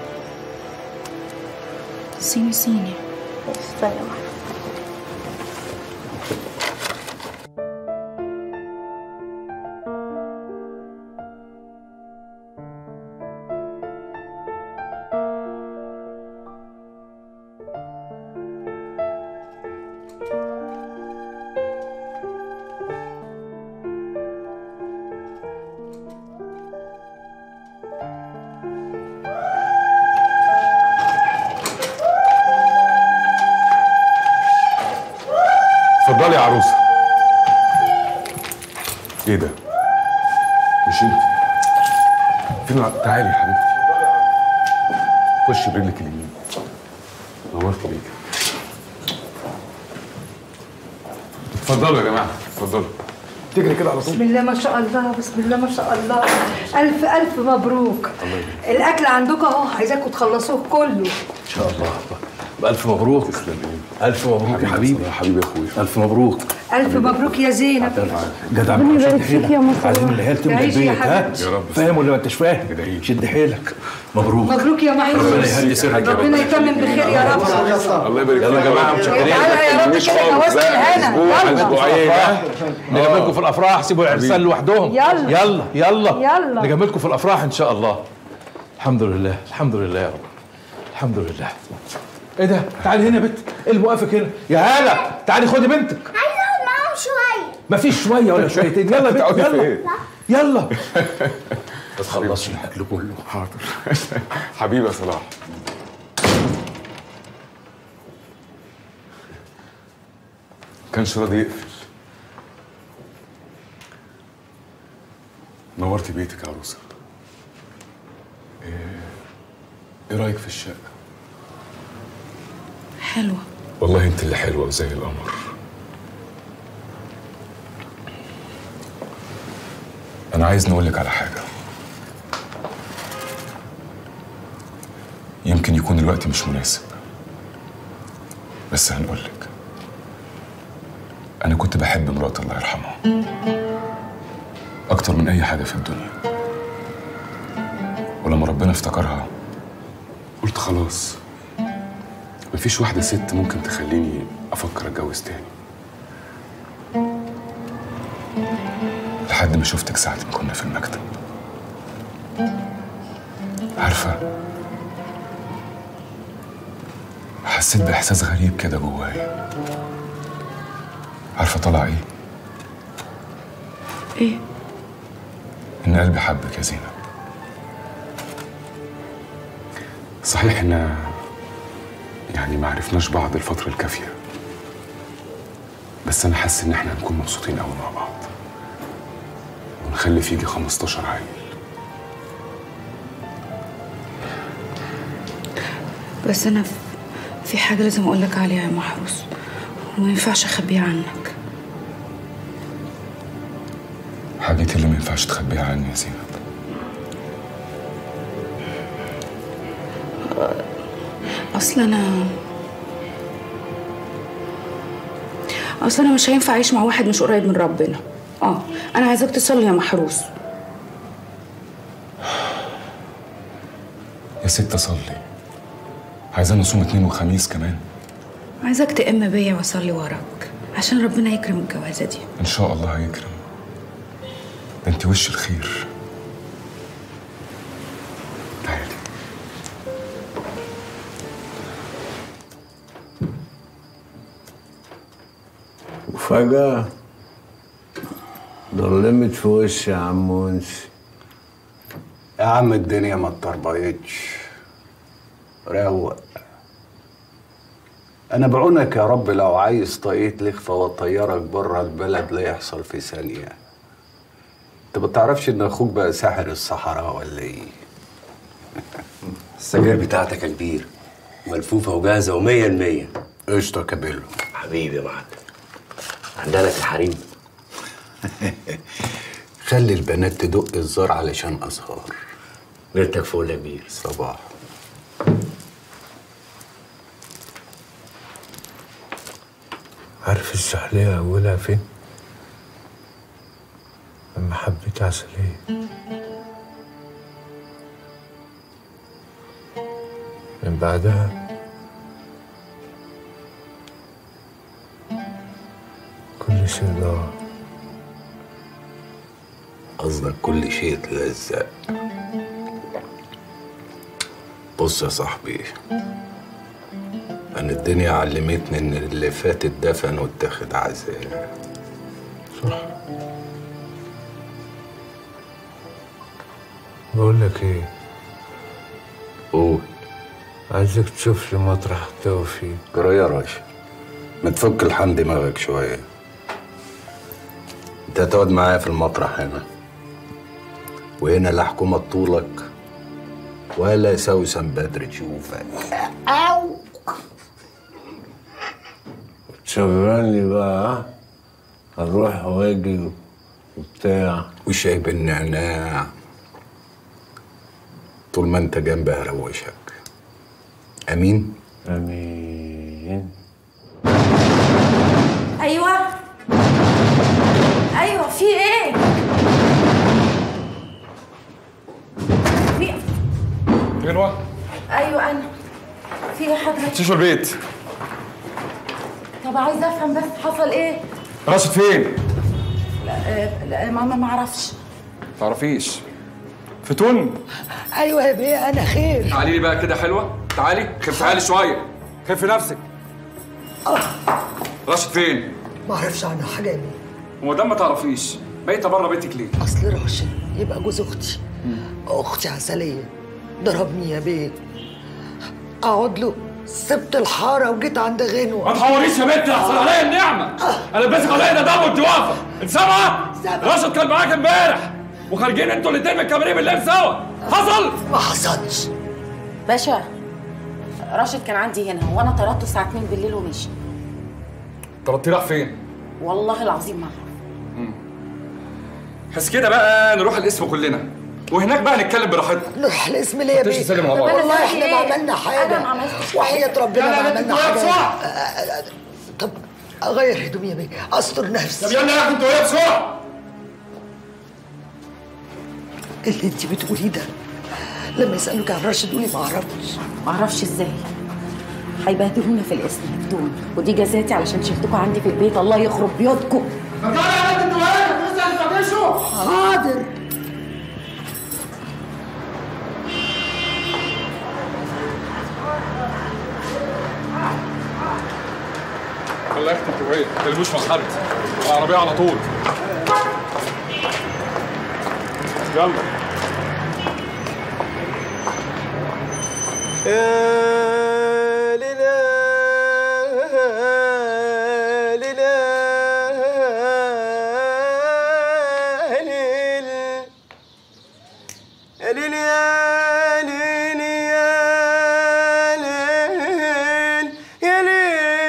صيني صيني. استني معايا. اتفضلي يا عروسه. ايه ده؟ مش انت؟ فين تعالي يا حبيبتي. خشي برجلك اليمين. نورت بيك. اتفضلوا يا جماعه، اتفضلوا. تجري كده على طول. بسم الله ما شاء الله، بسم الله ما شاء الله. ألف ألف مبروك. الأكل عندكم أهو، عايزاكم تخلصوه كله. ان شاء الله. ألف مبروك. تسلم ايه؟ ألف مبروك يا حبيبي. يا حبيبي يا اخويا. ألف مبروك. ألف مبروك يا زينب. جدع. ربنا يبارك فيك يا مصطفى. عايزين العيال تملى تعيش يا البيت. ها؟ حبيبتي. يا رب. فاهم ولا ما انتش فاهم؟ شد حيلك. مبروك. مبروك يا محمود. ربنا يهدي سرك يا رب. ربنا يتمم بخير يا رب. الله يبارك فيك. يلا يا جماعه متشكرين. تعالى يا رب كده نوست الهنا. يلا. نجملكم في الافراح، سيبوا العرسان لوحدهم. يلا. يلا يلا يلا. نجملكم في الافراح ان شاء الله. الحمد لله، الحمد لله يا رب. الحمد لله. ايه ده؟ تعالي هنا يا بنت. ايه اللي موقفك هنا؟ يا هاله تعالي خدي بنتك. عايزه اقعد معاهم شويه. مفيش شويه ولا شويتين. يلا يا بنت يلا. يلا. بس خلصوا الاكل كله. حاضر. حبيبي يا صلاح. كانش راضي يقفل. نورتي بيتك يا عروسه. ايه رايك في الشقه؟ حلوه. والله انت اللي حلوه وزي القمر. انا عايز نقولك على حاجه. يمكن يكون الوقت مش مناسب، بس هنقولك. انا كنت بحب مرات الله يرحمها اكتر من اي حاجه في الدنيا، ولما ربنا افتكرها قلت خلاص مفيش واحده ست ممكن تخليني افكر اتجوز تاني. لحد ما شفتك ساعه ما كنا في المكتب. عارفه، حسيت باحساس غريب كده جوايا. عارفه طلع ايه؟ ايه؟ ان قلبي حبك يا زينب. صحيح ان يعني ما عرفناش بعض الفترة الكافية، بس انا حاسس ان احنا هنكون مبسوطين قوي مع بعض ونخلف يجي 15 عيل. بس انا في حاجه لازم اقول لك عليها يا محروس، وما ينفعش اخبيها عنك. حاجتي اللي ما ينفعش تخبيها عني يا زينب. اصل انا مش هينفع اعيش مع واحد مش قريب من ربنا. انا عايزاك تصلي يا محروس. ست اصلي. عايزاني اصوم اثنين وخميس كمان. عايزك تأم بيا واصلي وراك عشان ربنا يكرم الجوازه دي. ان شاء الله هيكرم. ده انت وش الخير. تعالي. وفجأة ضلمت في وشي يا عم ونسي. يا عم الدنيا ما اتطربقتش. روق. انا بعونك يا رب لو عايز طاقية لخفة واطيرك بره البلد لا يحصل في ثانية. انت ما تعرفش ان اخوك بقى ساحر الصحراء ولا ايه؟ السجاير بتاعتك يا كبير ملفوفة وجاهزة و100%. قشطة كابيلو. حبيبي يا معلم. عندنا الحريم. خلي البنات تدق الزار علشان أزهار. ليلتك فول يا كبير. صباح. عارف السحلية أولها فين؟ لما حبيت عسلية. من بعدها كل شيء ضاع. قصدك كل شيء اتلزق. بص يا صاحبي، أنا الدنيا علمتني إن اللي فات اتدفن واتاخد عذاب. صح. بقول لك إيه؟ قول. عايزك تشوف لي مطرح تقوى فيه. جرى يا راشد، ما تفك لحن دماغك شوية. أنت هتقعد معايا في المطرح هنا، وهنا لا حكومة طولك ولا سوسن بدر تشوفك. أو تشغلني بقى، هروح واجي وبتاع. وشاي بالنعناع. طول ما انت جنبي هروشك. امين؟ امين. ايوه ايوه، في ايه؟ غنوة؟ ايوه انا. في ايه حضرتك؟ شيشو البيت. طب عايزه افهم بس حصل ايه؟ راشد فين؟ لا ماما ما اعرفش. تعرفيش؟ فتون؟ ايوه يا بيه انا خير. تعالي لي بقى كده حلوه، تعالي خفي حالي شويه، خفي نفسك. راشد فين؟ ما اعرفش عنه حاجه يا بيه. وما دام ما تعرفيش بايته بره بيتك ليه؟ اصل راشد يبقى جوز اختي. اختي عسليه ضربني يا بيه. اقعد له سبت الحاره وجيت عند غنوه. ما تحوريش يا بنت، احصل عليا النعمه. انا لبسك عليا ده دم وانت واقفه. انت سامعه؟ راشد كان معاك امبارح وخارجين انتوا الاثنين من الكباريه بالليل سوا. حصل؟ ما حصلش. باشا، راشد كان عندي هنا وانا طردته الساعه 2 بالليل ومشي. طردتيه راح فين؟ والله العظيم ما اعرف. بس كده بقى نروح القسم كلنا وهناك بقى نتكلم براحتنا. نروح الاسم ليه يا بيه؟ سلم على بعض. والله احنا ما عملنا حاجه. انا ما عملتش. وحياة ربنا ما عملنا حاجه. بسرعه. طب اغير هدومي يا بيه، استر نفسي. طب يلا يا انتوا وهي بسرعه. اللي انت بتقوليه ده لما يسالوك عن راشد قولي ما اعرفش. ما اعرفش ازاي؟ هيبهدلونا في القسم بدون، ودي جزاتي علشان شلتكم عندي في البيت. الله يخرب بيوتكم. طب تعالى يا بنت انتوا وهي لسه هتفتشوا. حاضر. الله يختم انتوا وهي ما تكلموش مع حد. العربيه على طول. يلا. يا ليلى ليلى ليل يا ليل يا ليل يا ليل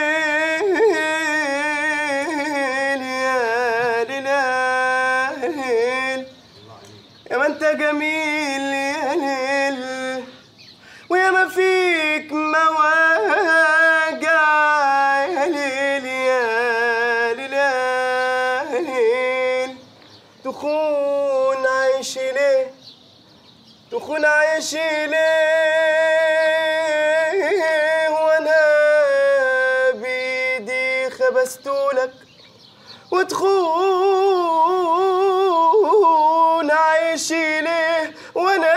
يا ليل يا ليل يا ما انت جميل يا ليل ويا ما فيك مواجع يا ليل يا ليل يا ليل تخون عيشي ليه تخون عيشي ليه بستولك وتخون عيشي ليه وانا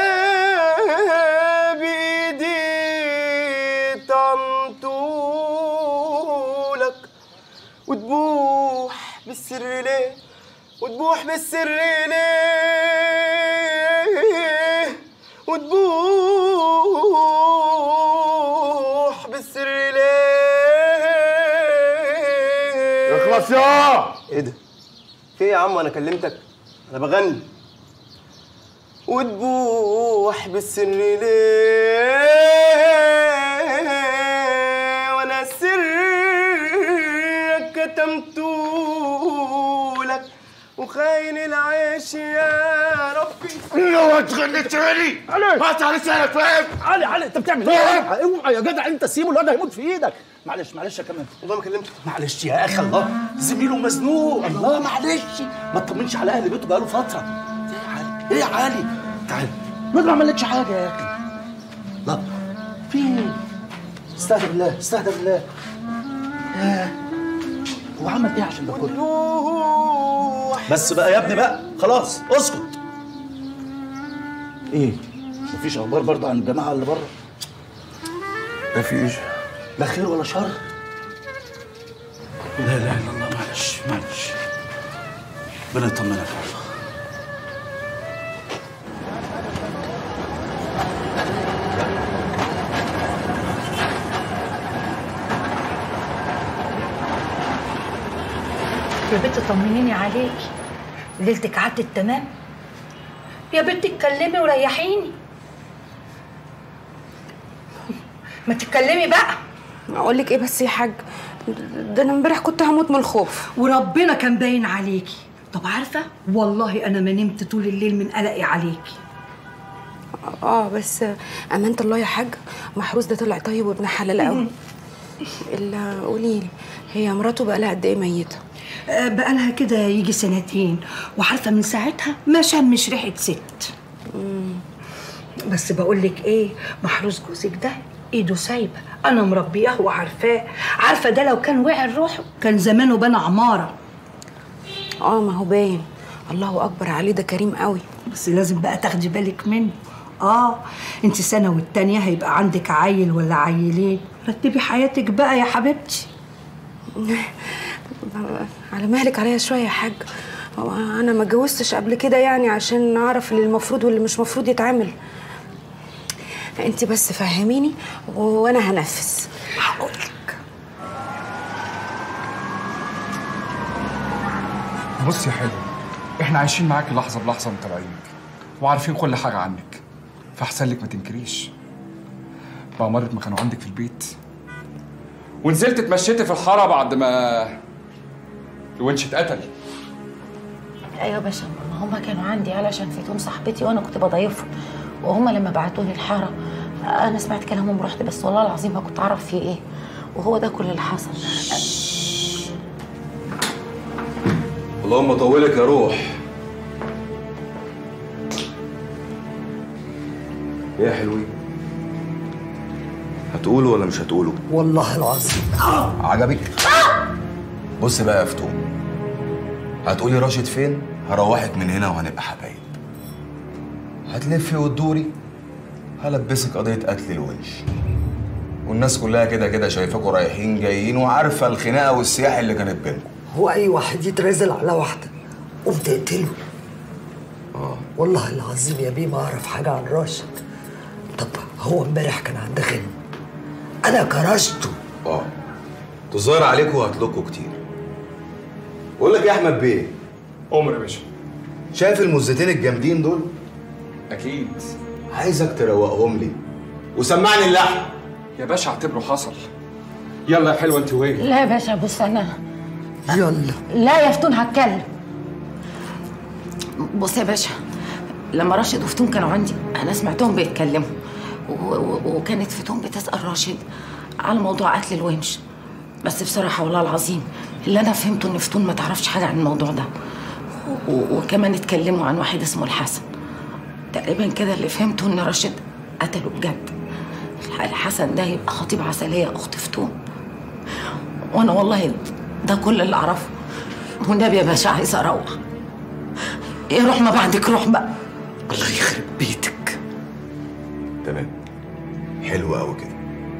بايدي طنطولك وتبوح بالسر ليه وتبوح بالسر ليه وتبوح بالسر ليه. اخلص يا ايه ده؟ في ايه يا عم؟ انا كلمتك؟ انا بغني. وتبوح بالسر ليه وانا سرك كتمتولك وخاين العيش يا ربي. اوعى تغني تاني. هات على لسانك فاهم؟ علي انت بتعمل ايه؟ اوعى يا جدع انت سيبه، الواد هيموت في ايدك. معلش يا كمان والله ما كلمتك. معلش يا اخي، الله زميله مزنوق، الله معلش ما تطمنش على اهل بيته بقاله فتره. ايه يا علي؟ تعال الواد ما عملتش حاجه يا اخي. لا في ايه؟ استهدى بالله استهدى بالله. هو عمل ايه عشان ده كله؟ بس بقى يا ابني بقى خلاص اسكت. ايه؟ مفيش اخبار برضه عن الجماعه اللي بره؟ مفيش. لا خير ولا شر؟ لا اله الا الله. معلش ربنا يطمنك يا الله. يا بنت طمنيني عليكي، ليلتك عدت تمام؟ يا بنت اتكلمي وريحيني. ما تتكلمي بقى. اقول لك ايه بس يا حاج؟ ده انا امبارح كنت هموت من الخوف وربنا كان باين عليكي. طب عارفه والله انا ما نمت طول الليل من قلقي عليكي. بس امانه الله يا حاج، محروس ده طلع طيب وابن حلال قوي. الا قولي لي، هي مراته بقى لها قد ايه ميته؟ بقى لها كده يجي 2 سنين، وعارفه من ساعتها ما شمش ريحه ست. بس بقول لك ايه، محروس جوزك ده ايده سايبه، انا مربياه وعارفاه. عارفه ده لو كان وقع روحه كان زمانه بنى عماره. ما هو باين. الله اكبر عليه، ده كريم قوي. بس لازم بقى تاخدي بالك منه. انت سنه والتانيه هيبقى عندك عيل ولا عيلين. رتبي حياتك بقى يا حبيبتي. على مهلك عليا شويه يا حاج. انا ما اتجوزتش قبل كده يعني عشان اعرف اللي المفروض واللي مش مفروض يتعمل. انت بس فهميني وانا هنفذ. هقولك. بصي يا حلو، احنا عايشين معاكي لحظه بلحظه ومتابعينك وعارفين كل حاجه عنك، فاحسن لك ما تنكريش. بقى مرة ما كانوا عندك في البيت ونزلت اتمشيتي في الحاره بعد ما الونش اتقتل. ايوه يا باشا، ما هما كانوا عندي علشان فيتهم صاحبتي وانا كنت بضيفهم، وهما لما بعتوني الحاره انا سمعت كلامهم ورحت، بس والله العظيم ما كنت اعرف فيه ايه، وهو ده كل اللي حصل. اللهم طولك يا روح. ايه يا حلوين؟ هتقولوا ولا مش هتقولوا؟ والله العظيم عجبك؟ بص بقى يا فتون، هتقولي راشد فين؟ هروحك من هنا وهنبقى حبايب. هتلفي وتدوري هلبسك قضية قتل الونش، والناس كلها كده كده شايفاكوا رايحين جايين وعارفة الخناقة والسياح اللي كانت بينكم. هو أي واحد يترازل على واحدة وبتقتله؟ والله العظيم يا بيه ما أعرف حاجة عن راشد. طب هو امبارح كان عند غني، أنا كرشته. تظاهر عليكوا وهتلكوا كتير. بقول لك يا أحمد بيه. عمر يا باشا. شايف المزتين الجامدين دول؟ أكيد. عايزك تروقهم لي وسمعني اللحن. يا باشا اعتبره حصل. يلا يا حلوه انت وين؟ لا يا باشا بص انا. يلا. لا يا فتون هتكلم. بص يا باشا، لما راشد وفتون كانوا عندي انا سمعتهم بيتكلموا، وكانت فتون بتسأل راشد على موضوع قتل الونش، بس بصراحه والله العظيم اللي انا فهمته ان فتون ما تعرفش حاجه عن الموضوع ده، وكمان اتكلموا عن واحد اسمه الحسن. تقريبا كده اللي فهمته ان راشد قتله بجد. الحسن ده يبقى خطيب عسلية اخت فتون، وانا والله ده كل اللي اعرفه. والنبي يا باشا عايزه اروح. ايه روح ما بعدك روح بقى. الله يخرب بيتك. تمام، حلو قوي كده.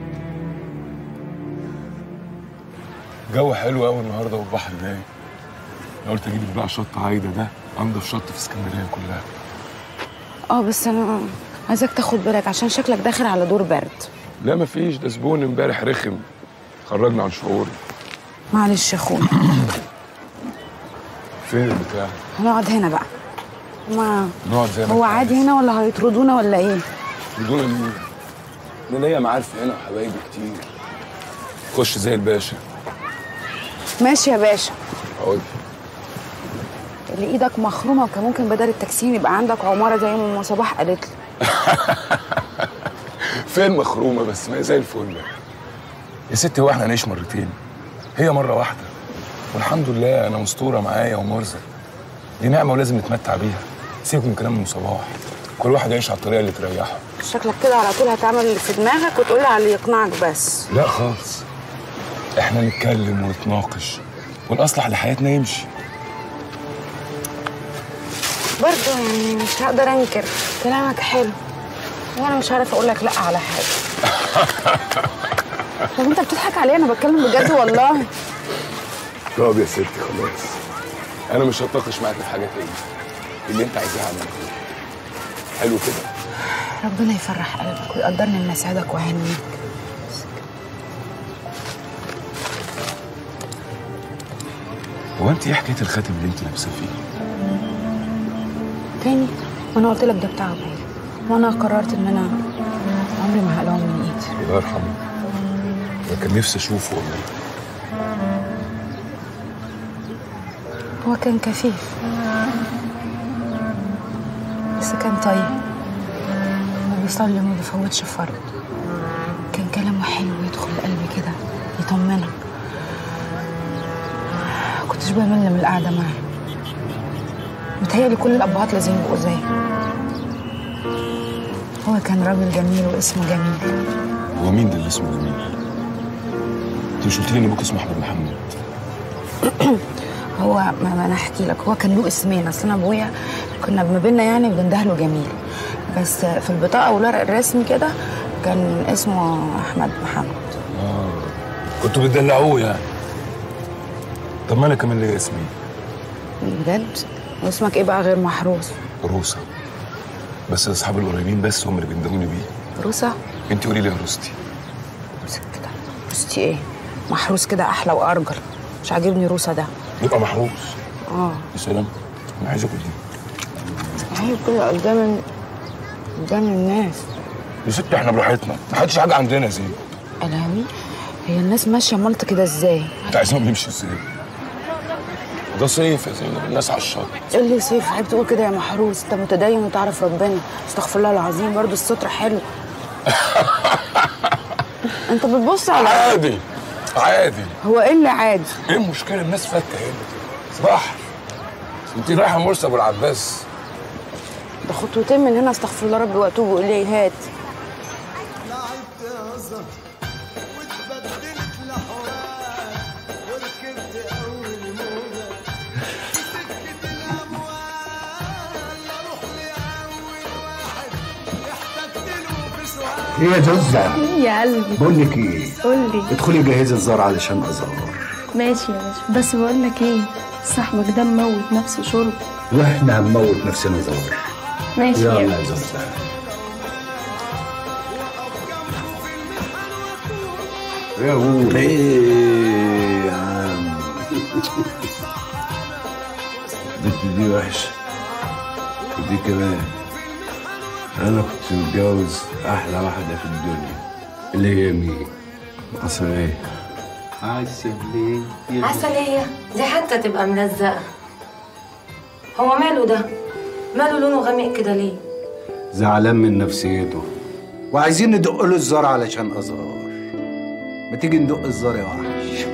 جو حلو قوي النهارده والبحر رايق. انا قلت اجيب بقى شط عايده، ده انضف شط في اسكندريه كلها. بس انا عايزك تاخد بالك عشان شكلك داخل على دور برد. لا مفيش، ده زبون امبارح رخم خرجنا عن شعوري. معلش يا اخويا. فين البتاع؟ هنقعد هنا بقى. ما نقعد زي ما هو عادي هنا ولا هيطردونا ولا ايه؟ يطردونا ليه؟ انا ليا معارف هنا وحبايبي كتير. خش زي الباشا. ماشي يا باشا. اقول اللي ايدك مخرومه وكان ممكن بدل التكسير يبقى عندك عماره زي ما ام صباح قالت لي. فين مخرومه بس؟ ما هي زي الفل يا ستي. هو احنا هنعيش مرتين؟ هي مره واحده والحمد لله. انا مستوره معايا ومرزق، دي نعمه ولازم نتمتع بيها. سيبك من كلام ام صباح، كل واحد يعيش على الطريقه اللي تريحه. شكلك كده على طول هتعمل اللي في دماغك وتقول لي على اللي يقنعك بس. لا خالص، احنا نتكلم ونتناقش والاصلح لحياتنا يمشي. برضه يعني مش هقدر انكر كلامك حلو وانا مش عارفه اقول لك لا على حاجه. طب انت بتضحك عليا؟ انا بتكلم بجد والله. طب يا ستي خلاص، انا مش هتناقش معاك في حاجه تاني. اللي انت عايزاه اعمله. حلو كده. ربنا يفرح قلبك ويقدرني ان اساعدك واهنيك. هو انت ايه حكايه الخاتم اللي انت لابسه فيه؟ تاني؟ وانا قلت لك ده بتاع ابويا، وانا قررت ان انا عمري ما هقلعه من ايدي. الله يرحمه، انا كان نفسي اشوفه والله. هو كان كفيف بس كان طيب وبيصلي وما بيفوتش فرض. كان كلامه حلو يدخل قلبي كده يطمنك. كنتش بمل من القعده معاه. متهيألي كل الابهات لازم يبقوا زيه. هو كان راجل جميل واسمه جميل. هو مين ده اللي اسمه جميل؟ انت مش قلت لي ان ابوك اسمه احمد محمد؟ هو ما انا احكي لك، هو كان له اسمين. اصل انا ابويا كنا ما بينا يعني بندهله جميل، بس في البطاقه والورق الرسمي كده كان اسمه احمد محمد. كنتوا بتدلعوه يعني. طب ما انا كمان ليا اسمي. بجد؟ واسمك ايه بقى غير محروس؟ روسة، بس اصحابي القريبين بس هم اللي بيندهوني بيه. روسة؟ انت قولي لي يا روستي. كده روستي ايه؟ محروس كده احلى وارجل. مش عاجبني روسة ده. يبقى محروس. يا سلام، انا عايز اكل دي. عيب كده قدام الناس. يا ستي احنا براحتنا، محدش حاجه عندنا يا زين. الهامي، هي الناس ماشيه ملط كده ازاي؟ انت عايزهم يمشوا ازاي؟ ده صيف يا زينب، الناس على الشط. ايه اللي صيف؟ عيب تقول كده يا محروس، انت متدين وتعرف ربنا. استغفر الله العظيم، برضه الستر حلو. انت بتبص على عادي. هو ايه اللي عادي؟ ايه المشكله؟ الناس فاتة هنا بحر. انت رايحه مرسى ابو العباس. ده خطوتين من هنا. استغفر الله ربي واتوب اليه. هات. ايه يا جوزة؟ يا قلبي بقول لك ايه؟ قول لي. ادخلي جهزي الزار علشان ازار. ماشي يا باشا، بس بقول لك ايه، صاحبك ده مموت نفسه شرب. واحنا هنموت نفسنا زار. ماشي يلا يا يا جوزة. يا هو ايه يا عم؟ دي وحشه ودي كمان. انا كنت متجوز احلى واحده في الدنيا. اللي هي مين؟ عسلية. عسلية. عسلية دي حتى تبقى ملزقة. هو ماله ده؟ ماله لونه غامق كده ليه؟ زعلان من نفسيته وعايزين ندق له الزار علشان ازار. ما تيجي ندق الزار يا وحش.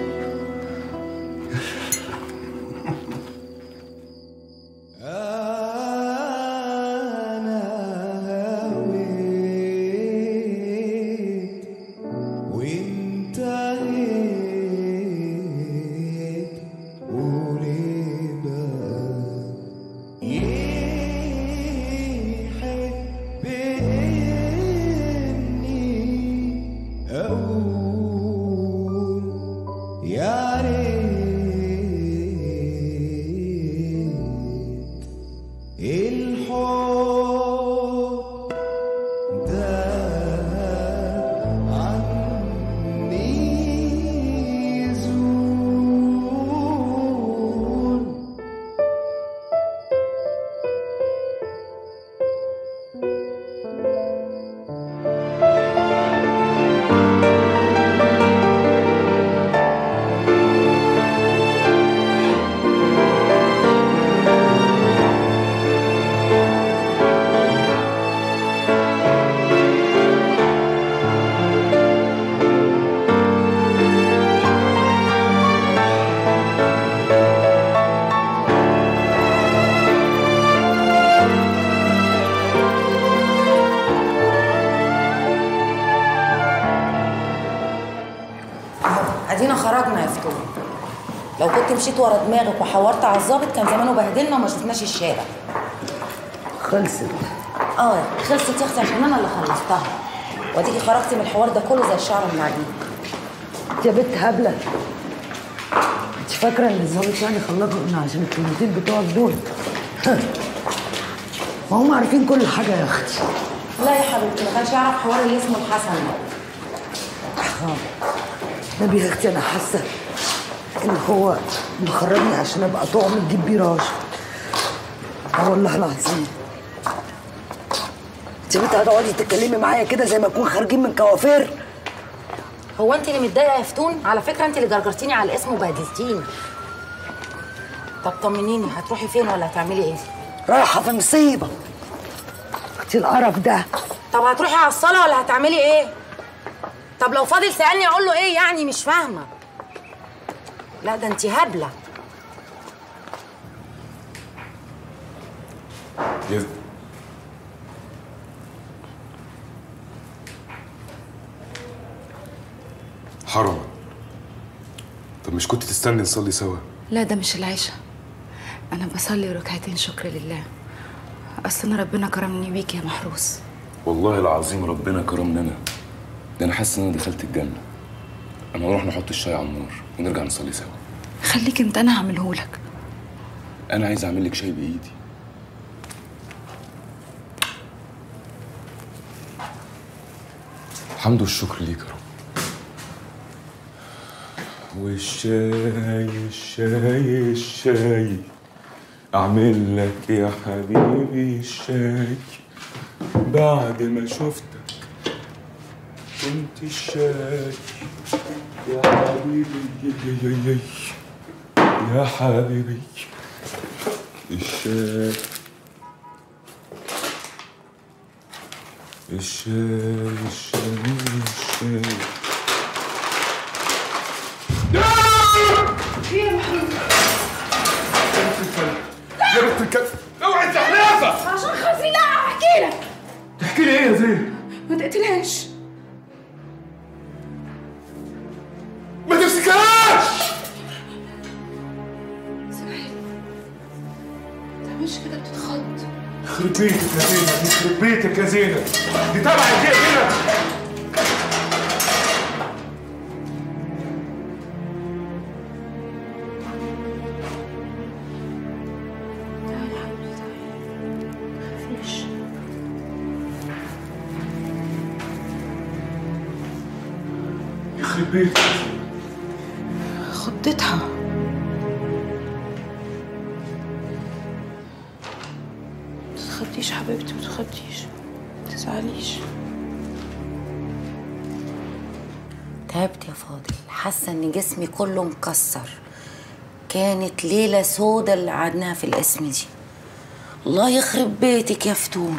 ادينا خرجنا يا فتون. لو كنت مشيت ورا دماغك وحورت على الظابط كان زمانه بهدلنا وما شفناش الشارع. خلصت؟ خلصت يا اختي عشان انا اللي خلصتها. واديكي خرجتي من الحوار ده كله زي الشعر من العجين. يا بنت هبله، انت فاكره ان الظابط يعني خلقنا عشان الكلمتين بتوعك دول؟ ما هم عارفين كل حاجه يا اختي. لا يا حبيبتي، ما كانش يعرف حوار اللي اسمه الحسن ده. نبي يا اختي انا حاسه ان هو مخرجني عشان ابقى طعم تجيب بيه راشد. والله العظيم انت بنت هتقعدي تتكلمي معايا كده زي ما نكون خارجين من كوافير. هو انت اللي متضايقه يا فتون؟ على فكره انت اللي جرجرتيني على الاسم وبهدلتيني. طب طمنيني، هتروحي فين ولا هتعملي ايه؟ رايحه في مصيبه. انت القرف ده. طب هتروحي على الصلاه ولا هتعملي ايه؟ طب لو فاضل سألني اقول له ايه يعني؟ مش فاهمه. لا ده انت هبله. حرام. طب مش كنت تستني نصلي سوا؟ لا ده مش العشاء، انا بصلي ركعتين شكر لله. اصل انا ربنا كرمني بيك يا محروس. والله العظيم ربنا كرمني انا. ده انا حاسس ان انا دخلت الجنه. انا هروح نحط الشاي على النار ونرجع نصلي سوا. خليك انت، انا هعملهولك. انا عايز اعمل لك شاي بايدي. الحمد والشكر ليك يا رب. والشاي الشاي الشاي اعمل لك يا حبيبي الشاي بعد ما شفتك كنت الشاي يا حبيبي يا حبيبي الشاي الشاي الشاي الشاي. ايه يا محمود؟ يا بنت الكلب اوعي الزحلافه. عشان خاطري لا احكي لك. تحكي لي ايه يا زين؟ ما تقتلهاش. ما تمسكهاش. اسماعيل ما تعملش كده، بتتخض. يخرب بيتك يا زينب، يخرب بيتك يا زينب، دي تبعك يا زينب. يخرب بيتك. خضتها. متخضيش حبيبتي، متخضيش، متزعليش. تعبت يا فاضل، حاسه ان جسمي كله مكسر. كانت ليله سودة اللي قعدناها في القسم دي. الله يخرب بيتك يا فتون.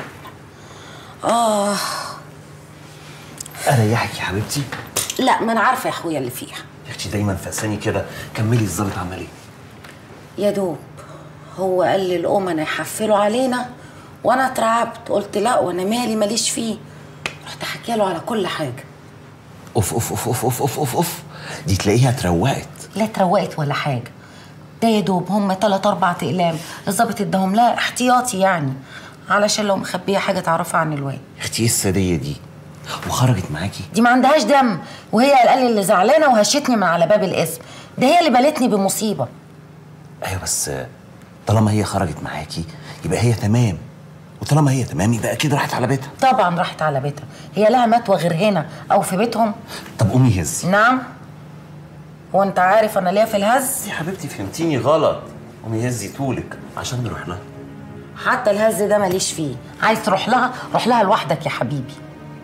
اريحك يا حبيبتي؟ لا ما انا عارفه يا اخويا اللي فيها. يا اختي دايما فساني كده. كملي، الظابط عمل ايه؟ يا دوب هو قال لي الامنا يحفلوا علينا وانا اترعبت، قلت لا وانا ماليش فيه. رحت حكي له على كل حاجه. اوف اوف اوف اوف اوف اوف اوف اوف، دي تلاقيها اتروقت. لا اتروقت ولا حاجه، ده يا دوب هم 3 4 اقلام الظابط اداهم لها احتياطي يعني، علشان لو مخبيه حاجه تعرفها عن الواد. اختي ايه الساديه دي؟ وخرجت معاكي؟ دي ما عندهاش دم، وهي قال لي اللي زعلانه وهشتني من على باب القسم. ده هي اللي بلتني بمصيبه. ايوه بس طالما هي خرجت معاكي يبقى هي تمام، وطالما هي تمام يبقى اكيد راحت على بيتها. طبعا راحت على بيتها، هي لها متوى غير هنا او في بيتهم؟ طب قومي هزي. نعم. هو انت عارف انا ليا في الهز؟ يا حبيبتي فهمتيني غلط. قومي هزي طولك عشان نروح لها. حتى الهز ده ماليش فيه، عايز تروح لها روح لها لوحدك يا حبيبي.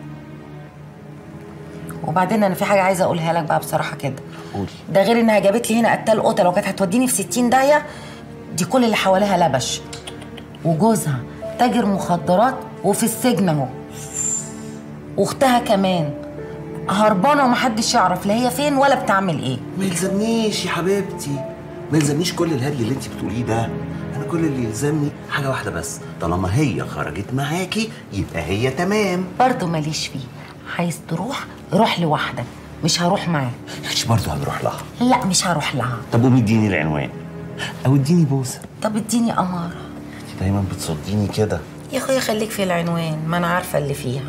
وبعدين انا في حاجه عايزه اقولها لك بقى بصراحه كده. قولي. ده غير انها جابت لي هنا قتال قتله، لو كانت هتوديني في 60 داهيه. دي كل اللي حواليها لبش، وجوزها تاجر مخدرات وفي السجن اهو، واختها كمان هربانه ومحدش يعرف لا هي فين ولا بتعمل ايه. ما يلزمنيش يا حبيبتي، ما يلزمنيش كل الهري اللي انت بتقوليه ده. انا كل اللي يلزمني حاجه واحده بس، طالما هي خرجت معاكي يبقى هي تمام. برضه ماليش فيه، عايز تروح روح لوحدك، مش هروح معاه. مش برضه هنروح لها؟ لا مش هروح لها. طب قومي اديني العنوان او اديني بوسه. طب اديني قمر. دايما بتصديني كده. يا اخويا خليك في العنوان، ما انا عارفه اللي فيها.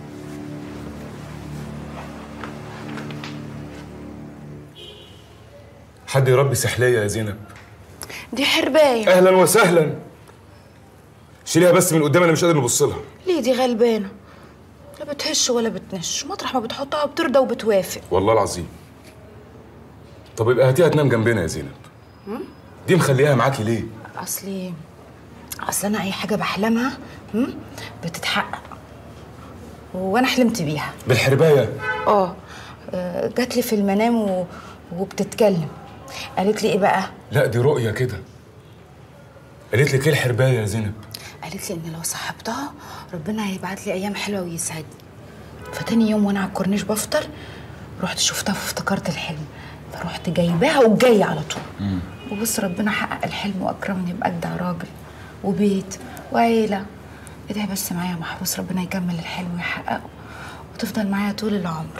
حد يربي سحليه يا زينب؟ دي حربايه. اهلا وسهلا. شيليها بس من قدام، انا مش قادر نبص لها. ليه دي غلبانه، لا بتهش ولا بتنش، مطرح ما بتحطها بترضى وبتوافق. والله العظيم. طب يبقى هاتيها تنام جنبنا يا زينب. دي مخليها معاكي ليه؟ اصل انا اي حاجه بحلمها بتتحقق، وانا حلمت بيها. بالحربايه؟ جات لي في المنام وبتتكلم. قالت لي ايه بقى؟ لا دي رؤيه كده. قالت لك ايه الحربايه يا زينب؟ قالت لي ان لو صاحبتها ربنا هيبعت لي ايام حلوه ويسعدني. فتاني يوم وانا على الكورنيش بفطر رحت شفتها فافتكرت الحلم، فروحت جايباها وجايه على طول. وبص ربنا حقق الحلم واكرمني باجدع راجل وبيت وعيله. ادعي بس معايا يا محروس، ربنا يكمل الحلم ويحققه وتفضل معايا طول العمر.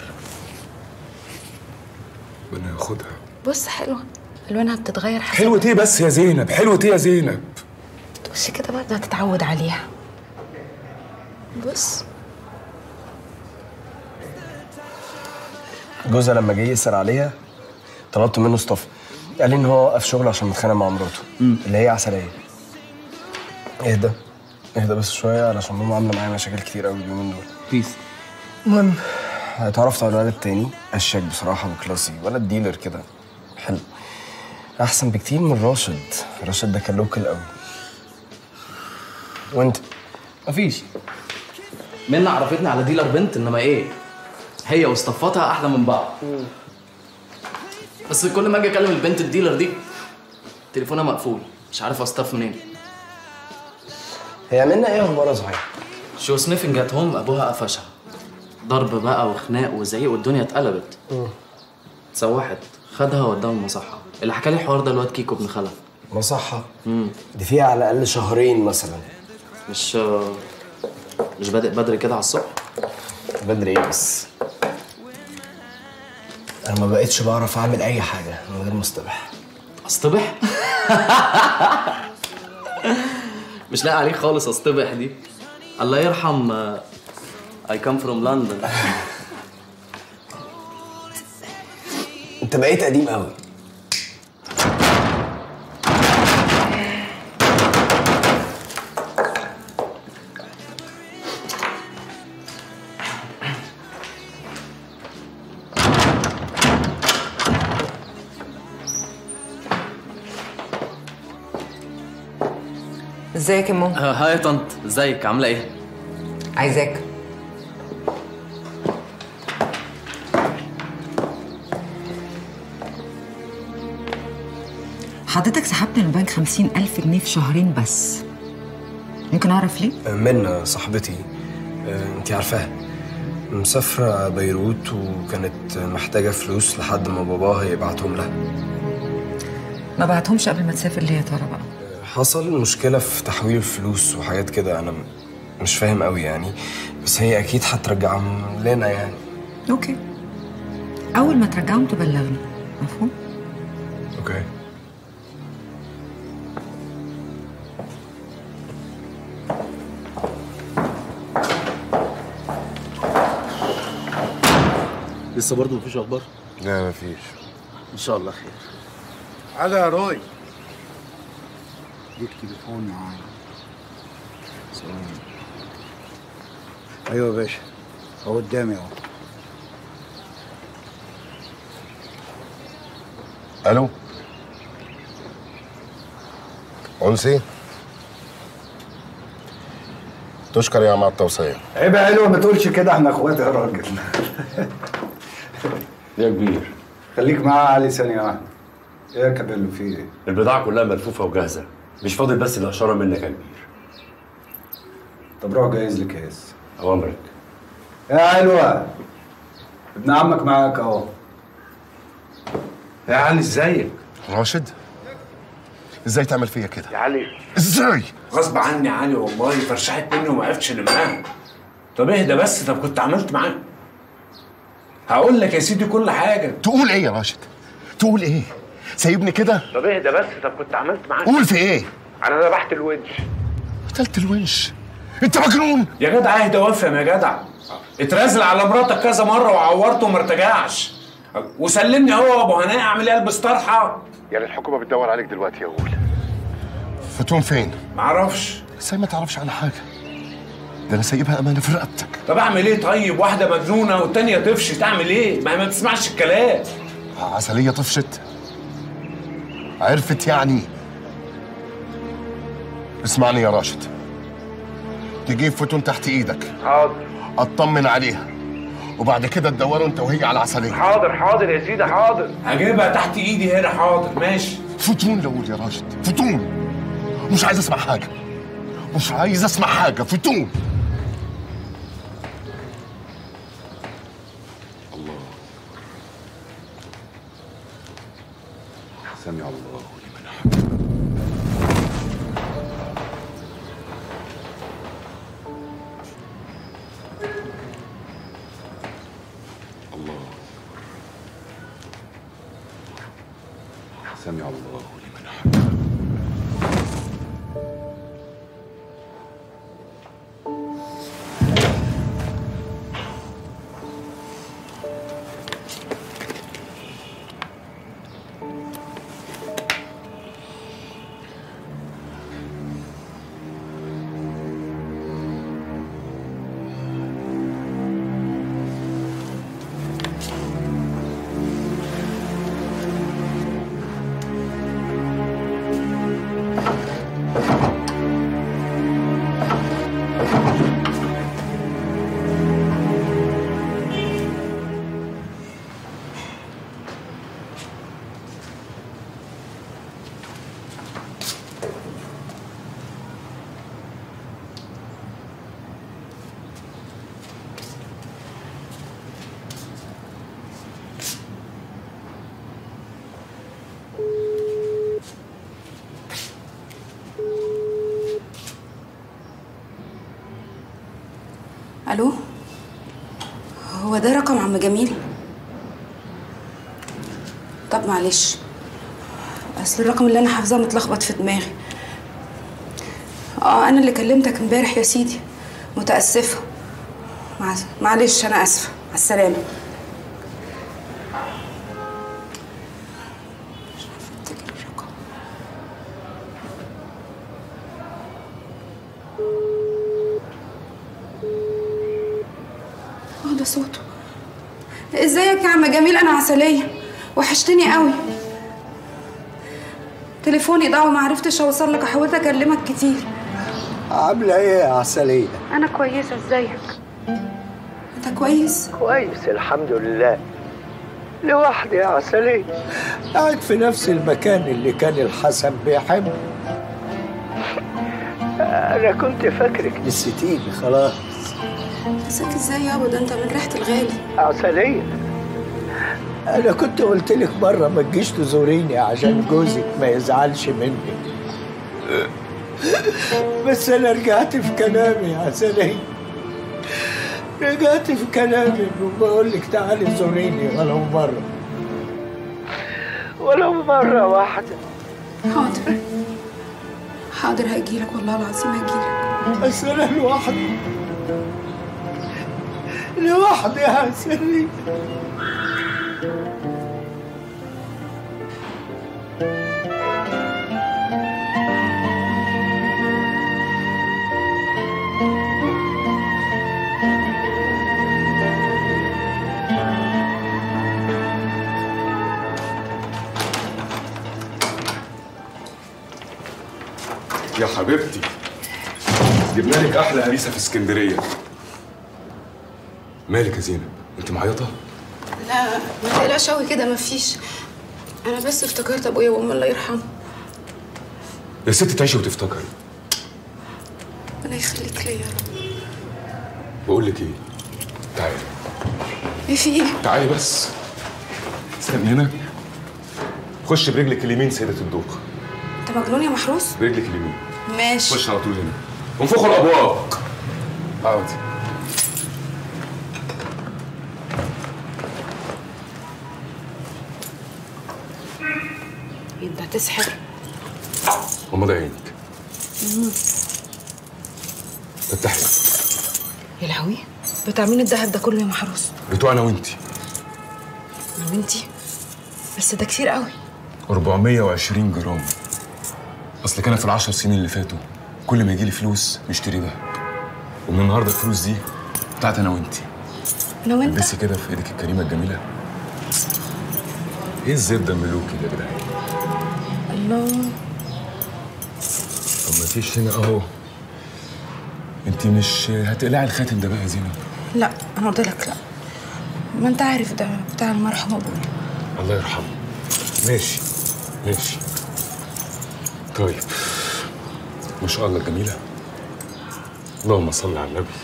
ربنا ياخدها. بص حلوه، الوانها بتتغير حسب. حلوة ايه بس يا زينب؟ حلوة ايه يا زينب؟ بص كده برضه هتتعود عليها. بص جوزها لما جه يسأل عليها طلبت منه اصطفى، قال لي ان هو وقف شغل عشان متخانق مع مراته اللي هي عسليه. اهدى بس شويه علشان ماما عامله معايا مشاكل كتير قوي اليومين دول. بيس. المهم اتعرفت على الولد التاني، اشيك بصراحه وكلاسي، ولد ديلر كده حلو، احسن بكتير من راشد ده كان لوكال قوي. وانت؟ مفيش. منى عرفتني على ديلر بنت، انما ايه هي واصطفاتها احلى من بعض. بس كل ما اجي اكلم البنت الديلر دي تليفونها مقفول، مش عارف اصطف منين. هي منى ايه اخبارها صحيح؟ شو سنيفنج ات هوم، ابوها قفشها ضرب بقى وخناق وزعيق والدنيا اتقلبت. اتسوحت، خدها ووداها المصحه. اللي حكى لي الحوار ده الواد كيكو ابن خالها. مصحه؟ دي فيها على الاقل شهرين مثلا. مش بادئ بدري كده على الصبح؟ بدري ايه بس؟ انا ما بقتش بعرف اعمل اي حاجه من غير ما اصطبح. اصطبح؟ مش لاقي عليك خالص اصطبح دي. الله يرحم I come from London. انت بقيت قديم قوي. ازيك يا ماما؟ هاي يا طنط، ازيك عامله ايه؟ عايزاك. حضرتك سحبت من البنك 50,000 جنيه في شهرين بس. ممكن اعرف ليه؟ منى صاحبتي، انتي عارفاها، مسافرة بيروت وكانت محتاجة فلوس لحد ما باباها يبعتهم لها. ما بعتهمش قبل ما تسافر ليه يا ترى بقى؟ حصل مشكلة في تحويل الفلوس وحاجات كده، أنا مش فاهم قوي يعني، بس هي أكيد هترجعهم لنا يعني. اوكي. أول ما ترجعهم تبلغني، مفهوم؟ اوكي. لسه برضه مفيش اخبار؟ لا مفيش. ان شاء الله خير. على يا روي، ليك تليفون معايا. سلام. ايوه يا باشا، هو قدامي اهو. الو انسي، تشكر يا عم على التوصيه. عيب يا حلوه ما تقولش كده، احنا اخوات يا راجل. يا كبير خليك معاه علي ثانيه واحده. ايه يا كابيلو في ايه؟ البضاعة كلها ملفوفة وجاهزة، مش فاضل بس الإشارة منك يا كبير. طب روح جهز لي كاس. أوامرك. يا حلوه، ابن عمك معاك اهو. يا علي ازيك؟ راشد، ازاي تعمل فيا كده؟ يا علي ازاي؟ غصب عني يا علي والله، فرشحت مني وما عرفتش اللي معاها. طب اهدى بس، طب كنت عملت معاه. هقول لك يا سيدي كل حاجه. تقول ايه يا راشد؟ تقول ايه؟ سايبني كده؟ طب اهدى بس. طب كنت عملت معاك قول في ايه؟ انا ذبحت الونش. قتلت الونش؟ انت مجنون يا جدع اهدى وافهم يا جدع. اترازل على مراتك كذا مره وعورته وما ارتجعش، وسلمني هو وابو هناء اعمل ايه؟ البس طرحه. يعني الحكومه بتدور عليك دلوقتي يا غول. فتون فين؟ معرفش. ازاي ما تعرفش عنها حاجه؟ ده انا سايبها امانه في رقبتك. طب اعمل ايه طيب؟ واحده مجنونه والتانيه طفشت، اعمل ايه؟ ما هي ما بتسمعش الكلام. عسليه طفشت؟ عرفت يعني؟ اسمعني يا راشد، تجيب فتون تحت ايدك. حاضر. اطمن عليها وبعد كده تدوروا انت وهي على العسليه. حاضر يا سيدي حاضر. هجيبها تحت ايدي هنا. حاضر ماشي. فتون الاول يا راشد، فتون. مش عايز اسمع حاجه، مش عايز اسمع حاجه. فتون. الله. سمع الله لمن حمده. سمع الله لمن حمده. الو، هو ده رقم عم جميل؟ طب معلش، اصل الرقم اللي انا حافظاه متلخبط في دماغي. انا اللي كلمتك امبارح يا سيدي، متاسفه. معلش انا اسفه. على السلامه. ده صوته. ازيك يا عم جميل؟ انا عسليه، وحشتني قوي. تليفوني ضاع وما عرفتش اوصل لك، حاولت اكلمك كتير. عامله ايه يا عسليه؟ انا كويسه، ازيك؟ انت كويس؟ كويس الحمد لله. لوحدي يا عسليه، قاعد في نفس المكان اللي كان الحسن بيحبه. انا كنت فاكرك نسيتيني خلاص. نسيك ازاي يابا؟ ده انت من ريحه الغالي. عسليه، انا كنت قلت لك مره ما تجيش تزوريني عشان جوزك ما يزعلش مني، بس انا رجعت في كلامي يا عسليه. رجعت في كلامي وبقول لك تعالي زوريني ولو مره، ولو مره واحده. حاضر حاضر، هجيلك والله العظيم هجيلك. بس انا لوحدي، لوحدي يا عسليه. يا حبيبتي، جبنا لك احلى هريسه في اسكندريه. مالك يا زينب؟ انت معيطه؟ لا ما تقلقش قوي كده، مفيش. انا بس افتكرت ابويا وامي الله يرحمه. يا ست تعيشي وتفتكري. ربنا يخليك ليا يا رب. بقول لك ايه، تعالي. ايه في ايه؟ تعالي بس. استني هنا. خش برجلك اليمين سيدة الدوق. انت مجنون يا محروس؟ برجلك اليمين. ماشي. خش على طول هنا وانفخوا الابواب. اقعدي. انت هتسحر؟ غمض عينك. فتحي. يا لهوي، بتاع مين الدهب ده كله يا محروس؟ بتوعنا وانتي. انا وانتي؟ بس ده كتير قوي. 420 جرام. اصل كان في ال10 سنين اللي فاتوا كل ما يجيلي فلوس نشتري دهب، ومن النهارده الفلوس دي بتاعت انا وانتي. انا وانت؟ البسي كده في ايدك الكريمه الجميله. ايه الزبده الملوكي ده يا جدعان؟ الله. طب ما فيش هنا اهو. انت مش هتقلعي الخاتم ده بقى يا زينب؟ لا انا قلت لك لا. ما انت عارف ده بتاع المرحوم ابويا. الله يرحمه. ماشي ماشي. طيب ما شاء الله الجميله. اللهم صل على النبي.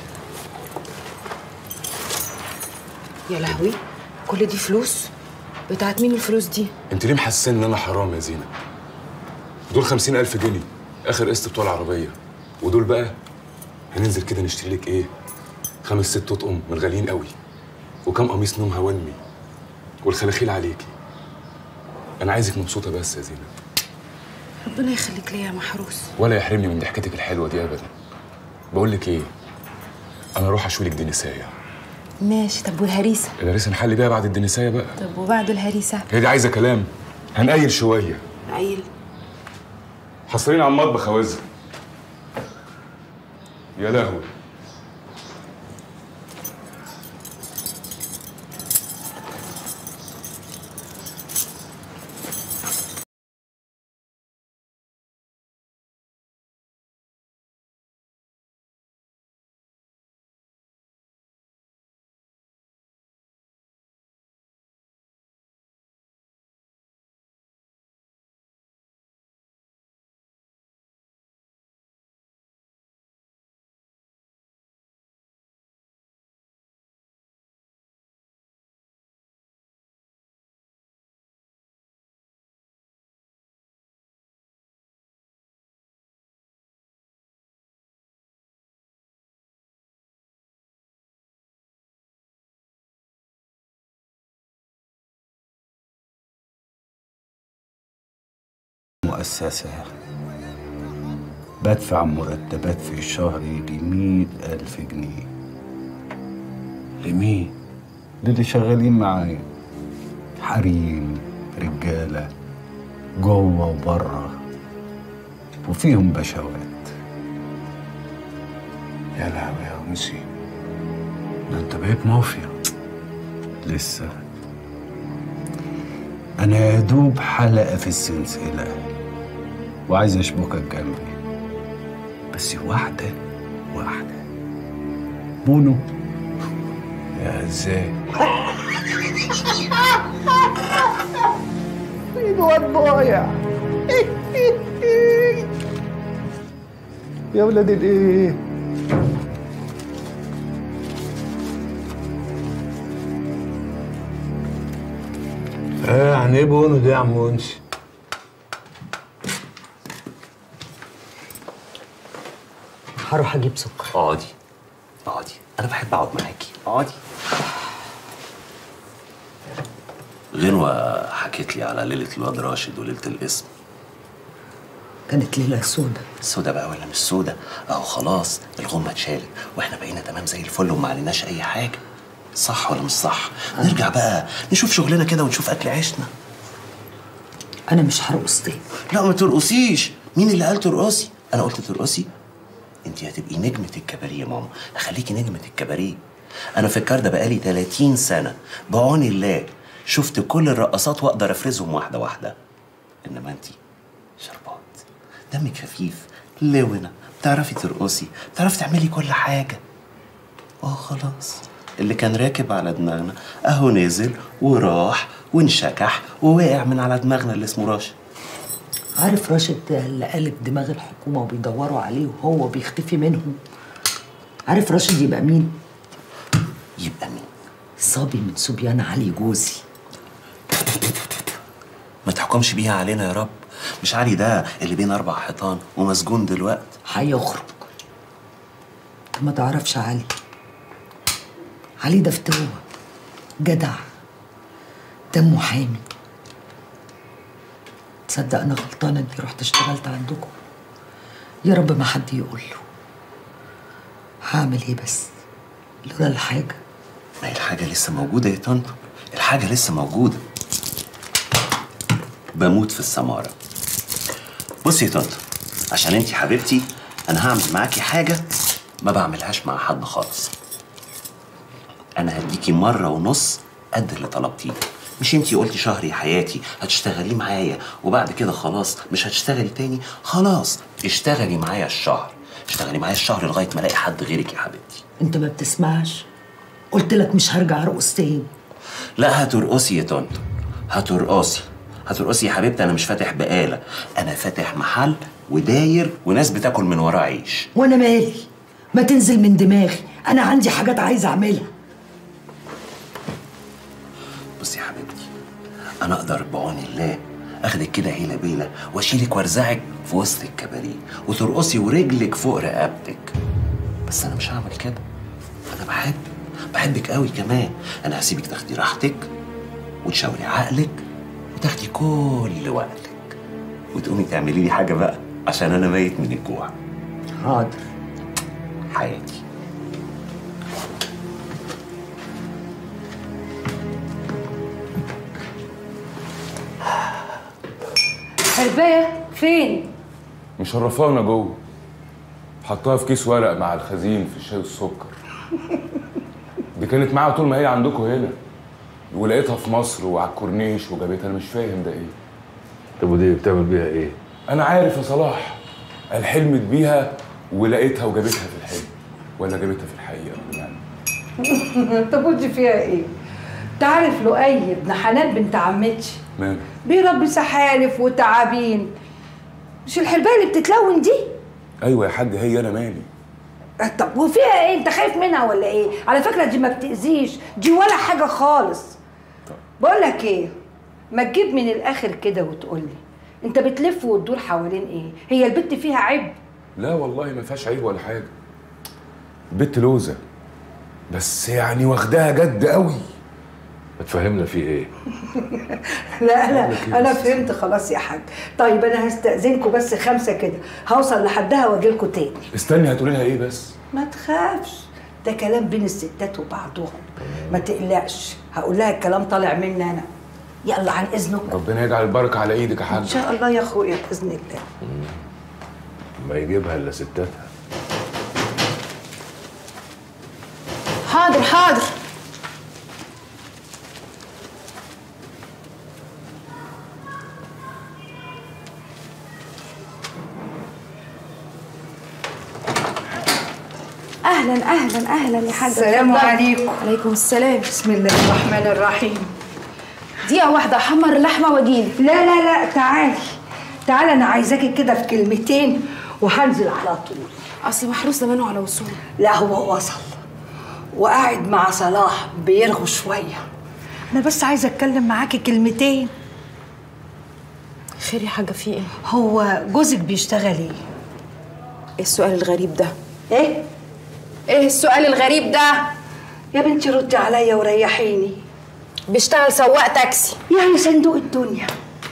يا لهوي، كل دي فلوس؟ بتاعت مين الفلوس دي؟ انت ليه محسن ان انا حرام يا زينب؟ دول 50,000 جنيه اخر قسط بتوع العربيه، ودول بقى هننزل كده نشتري لك ايه؟ 5 6 اطقم من غاليين قوي، وكم قميص نوم هونمي، والخلاخيل عليكي. انا عايزك مبسوطه بس يا زينب. ربنا يخليك ليا يا محروس. ولا يحرمني من ضحكتك الحلوه دي ابدا. بقول لك ايه؟ انا اروح اشوي لك دنسايه. ماشي. طب والهريسه؟ الهريسه نحل بيها بعد الدنسايه بقى. طب وبعد الهريسه؟ هي دي عايزه كلام. هنقيل شويه. عيل. حصرين على المطبخ يا وزة. يا لهوي. مؤسسة بدفع مرتبات في الشهر يجي 100,000 جنيه. لمين؟ للي شغالين معايا، حريم، رجالة، جوه وبره، وفيهم بشوات. يا لهوي يا ونسي، ده انت بقيت مافيا. لسه أنا يا دوب حلقة في السلسلة وعايز أشبكك جنبي، بس واحدة واحدة. بونو. يا ازاي؟ الواد ضايع. يا ولاد الايه؟ يعني ايه بونو ده يا عم ونسي؟ هروح اجيب سكر. اقعدي اقعدي، انا بحب اقعد معاكي. اقعدي. غنوة حكيت لي على ليلة الواد راشد وليلة القسم. كانت ليلة سودة. سودة بقى ولا مش سودة؟ اهو خلاص الغمة اتشالت واحنا بقينا تمام زي الفل وما عليناش اي حاجة. صح ولا مش صح؟ نرجع بقى نشوف شغلنا كده ونشوف اكل عيشنا. انا مش هرقص تاني. لا ما ترقصيش. مين اللي قال ترقصي؟ انا قلت ترقصي؟ انت هتبقي نجمة الكباريه يا ماما، هخليكي نجمة الكباريه. انا في الكار ده بقالي 30 سنة بعون الله، شفت كل الرقصات واقدر افرزهم واحدة واحدة. انما انت شربات، دمك خفيف، لونة، بتعرفي ترقصي، بتعرفي تعملي كل حاجة. خلاص اللي كان راكب على دماغنا اهو نزل وراح وانشكح ووقع من على دماغنا اللي اسمه راشد. عارف راشد اللي قالب دماغ الحكومة وبيدوروا عليه وهو بيختفي منهم؟ عارف راشد يبقى مين؟ يبقى مين؟ صبي من صبيان علي جوزي. ما تحكمش بيها علينا يا رب. مش علي ده اللي بين 4 حيطان ومسجون دلوقتي؟ هيخرج. انت ما تعرفش علي. علي ده فتوة، جدع، دمه حامي، تصدق انا غلطانه اني رحت اشتغلت عندكم. يا رب ما حد يقول له. هعمل ايه بس لولا الحاجه؟ ما هي الحاجه لسه موجوده يا طنط، الحاجه لسه موجوده. بموت في السماره. بصي يا طنط، عشان انتي حبيبتي انا هعمل معاكي حاجه ما بعملهاش مع حد خالص. انا هديكي مره ونص قد اللي طلبتيه. مش انتي قلتي شهر يا حياتي هتشتغلي معايا وبعد كده خلاص مش هتشتغلي تاني؟ خلاص اشتغلي معايا الشهر، اشتغلي معايا الشهر لغايه ما الاقي حد غيرك يا حبيبتي. انت ما بتسمعش؟ قلت لك مش هرجع ارقص تاني. لا هترقصي يا طنط، هترقصي يا حبيبتي. انا مش فاتح بقاله، انا فاتح محل وداير وناس بتاكل من وراه عيش. وانا مالي؟ ما تنزل من دماغي، انا عندي حاجات عايزه اعملها. بصي يا حبيبتي، انا اقدر بعون الله اخدك كده هيله بيله واشيلك وارزعك في وسط الكباريه وترقصي ورجلك فوق رقبتك. بس انا مش هعمل كده، انا بحبك قوي كمان. انا هسيبك تاخدي راحتك وتشاوري عقلك وتاخدي كل وقتك وتقومي تعملي لي حاجه بقى عشان انا ميت من الجوع. حاضر حياتي. حرباية فين؟ مشرفانا جوه، حطها في كيس ورق مع الخزين في الشاي والسكر. دي كانت معاها طول ما هي عندكم هنا، ولقيتها في مصر وعلى الكورنيش وجابتها. انا مش فاهم ده ايه. طب ودي بتعمل بيها ايه؟ انا عارف يا صلاح، قال حلمت بيها ولقيتها وجابتها في الحلم، ولا جابتها في الحقيقه بمعنى. طب ودي فيها ايه؟ تعرف لؤي ابن حنان بنت عمتي ماله؟ بيربي سحالف وتعابين. مش الحرباية اللي بتتلون دي؟ ايوه يا حاج، هي انا مالي. طب وفيها ايه؟ انت خايف منها ولا ايه؟ على فكره دي ما بتأذيش، دي ولا حاجه خالص. بقول لك ايه، ما تجيب من الاخر كده وتقول لي انت بتلف وتدور حوالين ايه؟ هي البت فيها عيب؟ لا والله ما فيهاش عيب ولا حاجه. البت لوزه، بس يعني واخداها جد قوي. هتفهمنا في ايه؟ لا انا فهمت خلاص يا حاج. طيب انا هستأذنكم بس 5 كده، هوصل لحدها واجي لكم تاني. استني، هتقولي لها ايه بس؟ ما تخافش، ده كلام بين الستات وبعضهم، ما تقلقش. هقول لها الكلام طالع مني انا. يلا عن اذنكم. ربنا يجعل البركه على ايدك يا حاج. ان شاء الله يا اخويا باذن الله. ما يجيبها الا ستاتها. حاضر حاضر. اهلا اهلا اهلا يا حاجه. السلام عليكم. عليكم السلام. بسم الله الرحمن الرحيم. دقيقه واحده احمر اللحمه واجيلك. لا تعالي انا عايزاكي كده في كلمتين وهنزل على طول. اصل محروس زمانه على وصول. لا هو وصل وقاعد مع صلاح بيرغوا شويه. انا بس عايزه اتكلم معاكي كلمتين. خير يا حاجه، في ايه؟ هو جوزك بيشتغل ايه؟ السؤال الغريب ده؟ ايه السؤال الغريب ده؟ يا بنتي ردي عليا وريحيني. بيشتغل سواق تاكسي. يعني صندوق الدنيا،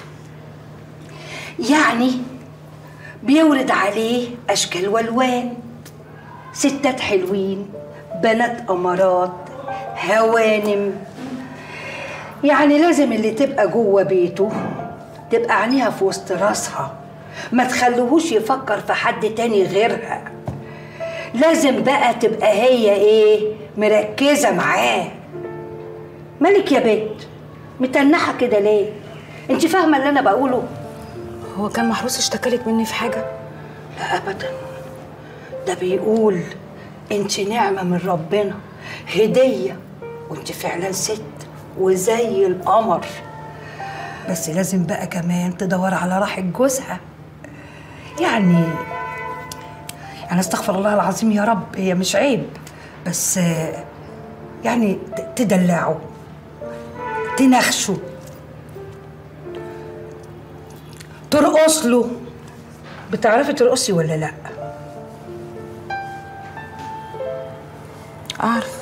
يعني بيورد عليه اشكال والوان، ستات حلوين، بنات امارات، هوانم. يعني لازم اللي تبقى جوه بيته تبقى عينيها في وسط راسها، ما تخلوهوش يفكر في حد تاني غيرها. لازم بقى تبقى هي ايه، مركزه معاه. مالك يا بنت متنحه كده ليه؟ انت فاهمه اللي انا بقوله؟ هو كان محروس اشتكلك مني في حاجه؟ لا ابدا، ده بيقول انت نعمه من ربنا، هديه، وانت فعلا ست وزي القمر. بس لازم بقى كمان تدور على راحه جوزها. يعني استغفر الله العظيم يا رب، هي مش عيب، بس يعني تدلعه، تنخشه، ترقص له. بتعرفي ترقصي ولا لا؟ اعرف.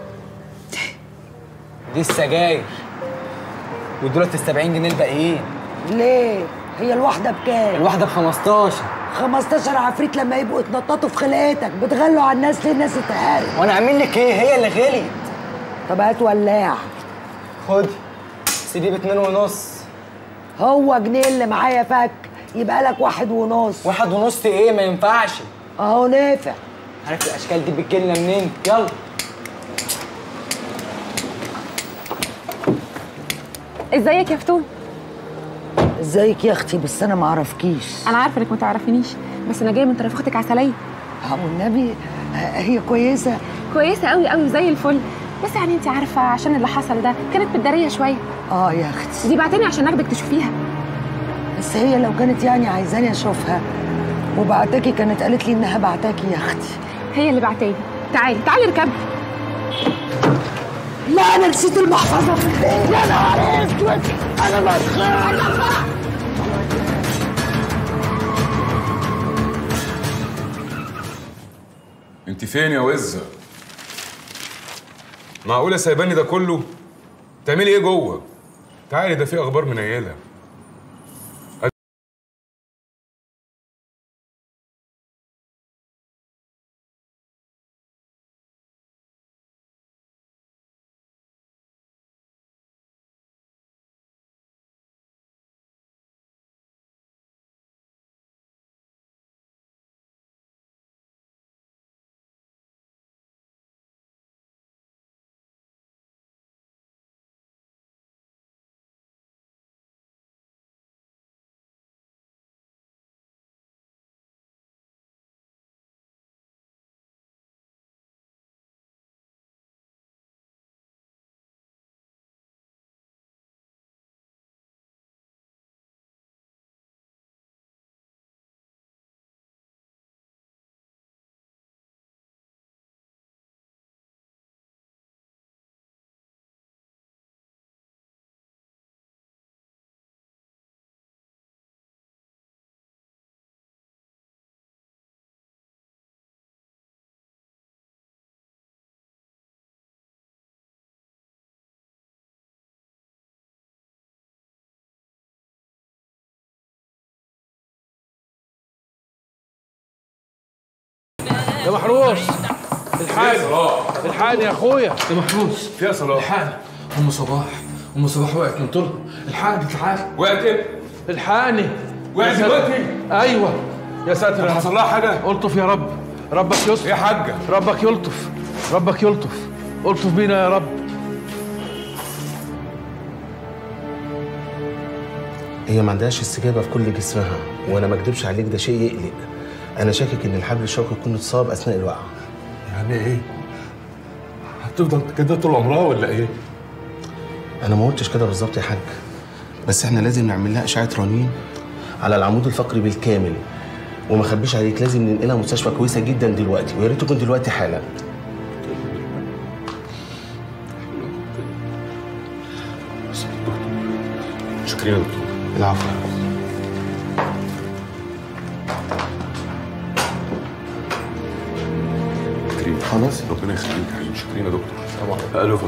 دي السجاير ودولت ال70 جنيه الباقيين. ليه؟ هي الواحدة بكام؟ الواحدة ب15. 15 عفريت لما يبقوا يتنططوا في خلقتك، بتغلوا على الناس ليه؟ الناس اتهارت. وانا اعمل لك ايه؟ هي اللي غليت. طب هات ولاع. خدي. سيدي ب2.5. هو جنيه اللي معايا فك، يبقى لك 1.5. 1.5 ايه؟ ما ينفعش. اهو نافع. عارف الاشكال دي بتجيلنا منين؟ يلا. ازيك يا فتون؟ ازيك يا اختي؟ بس انا ما اعرفكيش. انا عارفه انك ما تعرفينيش، بس انا جايه من طرف اختك عسليه. والنبي هي كويسه؟ كويسه قوي قوي زي الفل، بس يعني انت عارفه عشان اللي حصل ده كانت متداريه شويه. يا اختي دي بعتني عشان اخدك تشوفيها. بس هي لو كانت يعني عايزاني اشوفها وبعتكي كانت قالت لي انها بعتاكي يا اختي. هي اللي بعتاني. تعالي اركبي. لا انا نسيت المحفظه في البيت. يا نهار اسود، انا مسخره. انت فين يا وزة؟ معقولة سايباني ده كله؟ تعملي ايه جوه؟ تعالي ده في اخبار منيلة. يا محروس الحقني يا اخويا. يا محروس فيها صلاح. الحقني. ام صباح وقعت من طولها. الحقني تعال. وقعت ايه؟ الحقني. وقعت دلوقتي؟ ايوه يا ساتر. حصل لها حاجه؟ الطف يا رب. ربك يلطف يا حاجه. ربك يلطف. ربك يلطف. الطف بينا يا رب. هي ما عندهاش استجابه في كل جسمها، وانا ما اكدبش عليك ده شيء يقلق. انا شاكك ان الحبل الشوكي يكون اتصاب اثناء الوقعه. يعني ايه؟ هتفضل كده طول عمرها ولا ايه؟ انا ما قلتش كده بالظبط يا حاج، بس احنا لازم نعمل لها اشعه رنين على العمود الفقري بالكامل، وما اخبيش عليك لازم ننقلها مستشفى كويسه جدا دلوقتي، ويا ريت تكون دلوقتي حالا. شكرا يا دكتور. العفو. خلاص ربنا يخليك يا حبيبي. شكرا يا دكتور. طبعا. الو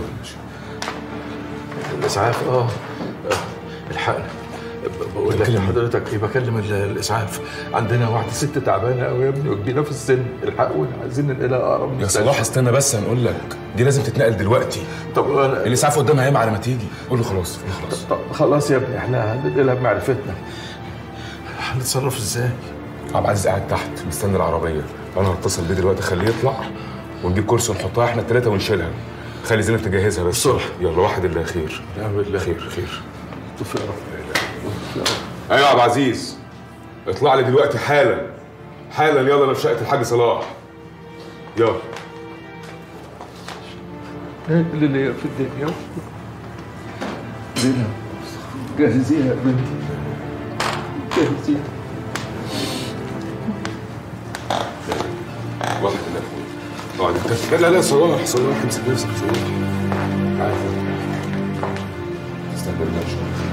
الاسعاف. الحقنا. بقول لك لحضرتك ايه، بكلم الاسعاف. عندنا واحده ست تعبانه قوي يا ابني وكبيره في السن، الحقونا عايزين ننقلها اقرب يا صلاح استنى بس هنقول لك دي لازم تتنقل دلوقتي. طب الاسعاف قدامها هيبقى على ما تيجي. قول له خلاص. طب خلاص يا ابني احنا هننقلها بمعرفتنا. هنتصرف ازاي؟ عبد العزيز قاعد تحت مستني العربيه، انا هتصل بيه دلوقتي اخليه يطلع ونجيب كرسي ونحطها احنا الثلاثه ونشيلها. خلي زينب تجهزها بس. بسرعه. يلا واحد الله خير. نعم بالله. خير. طف يا رب. ايوه يا عبد العزيز اطلع لي دلوقتي حالا يلا انا في شقه الحاج صلاح. يلا. اللي ليا في الدنيا زينب جهزيها يا بنتي، جهزيها. واحد الله اقعد انت. لا صلاح امسك نفسك. صلاح تعال استقبلنا ان شاء الله.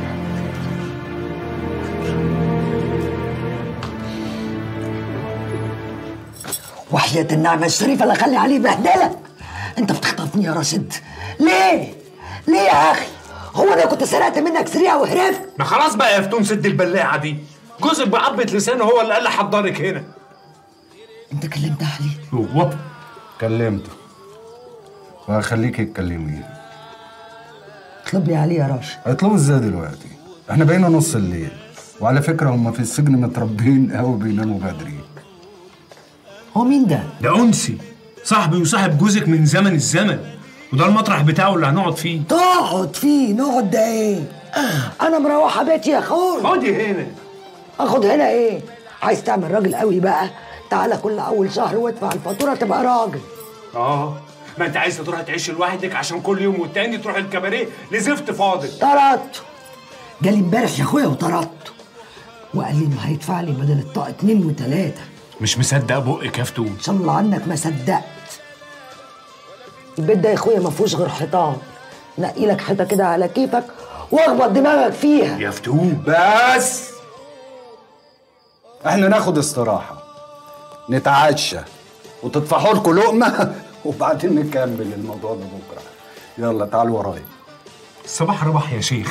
وحياة النعمة الشريفة لا خلي عليه بهدلة. انت بتخطفني يا راشد ليه؟ ليه يا اخي؟ هو انا كنت سرقت منك سريعه وهربت؟ ما خلاص بقى يا فتون سد البلاعه دي. جوزك بعضة لسانه هو اللي قال لي حضرك هنا. انت كلمت علي؟ هو كلمته وهخليكي تكلميه. اطلب لي عليه يا راشد. هيطلبوا ازاي دلوقتي؟ احنا بقينا نص الليل، وعلى فكره هم في السجن متربيين قوي بيناموا بدري. هو مين ده؟ ده انسي صاحبي وصاحب جوزك من زمن الزمن، وده المطرح بتاعه اللي هنقعد فيه. تقعد فيه؟ نقعد ده ايه؟ انا مروحه بيتي يا اخوي. خدي هنا. اخد هنا ايه؟ عايز تعمل راجل قوي بقى؟ تعالى كل اول شهر وادفع الفاتوره تبقى راجل. ما انت عايزه تروح تعيش لوحدك عشان كل يوم والتاني تروح الكباريه لزفت فاضل. طردته. جالي امبارح يا اخويا وطردته، وقال لي انه هيدفع لي بدل الطاقه 2 و3. مش مصدق بقك يا فتون. ان شاء الله عنك ما صدقت. البيت ده يا اخويا ما فيهوش غير حيطان، نقي لك حيطه كده على كيفك واخبط دماغك فيها. يا فتون بس احنا ناخد استراحه، نتعشى وتطفحوا لكم لقمه وبعدين نكمل الموضوع ده بكره. يلا تعالوا ورايا. صباح رباح يا شيخ.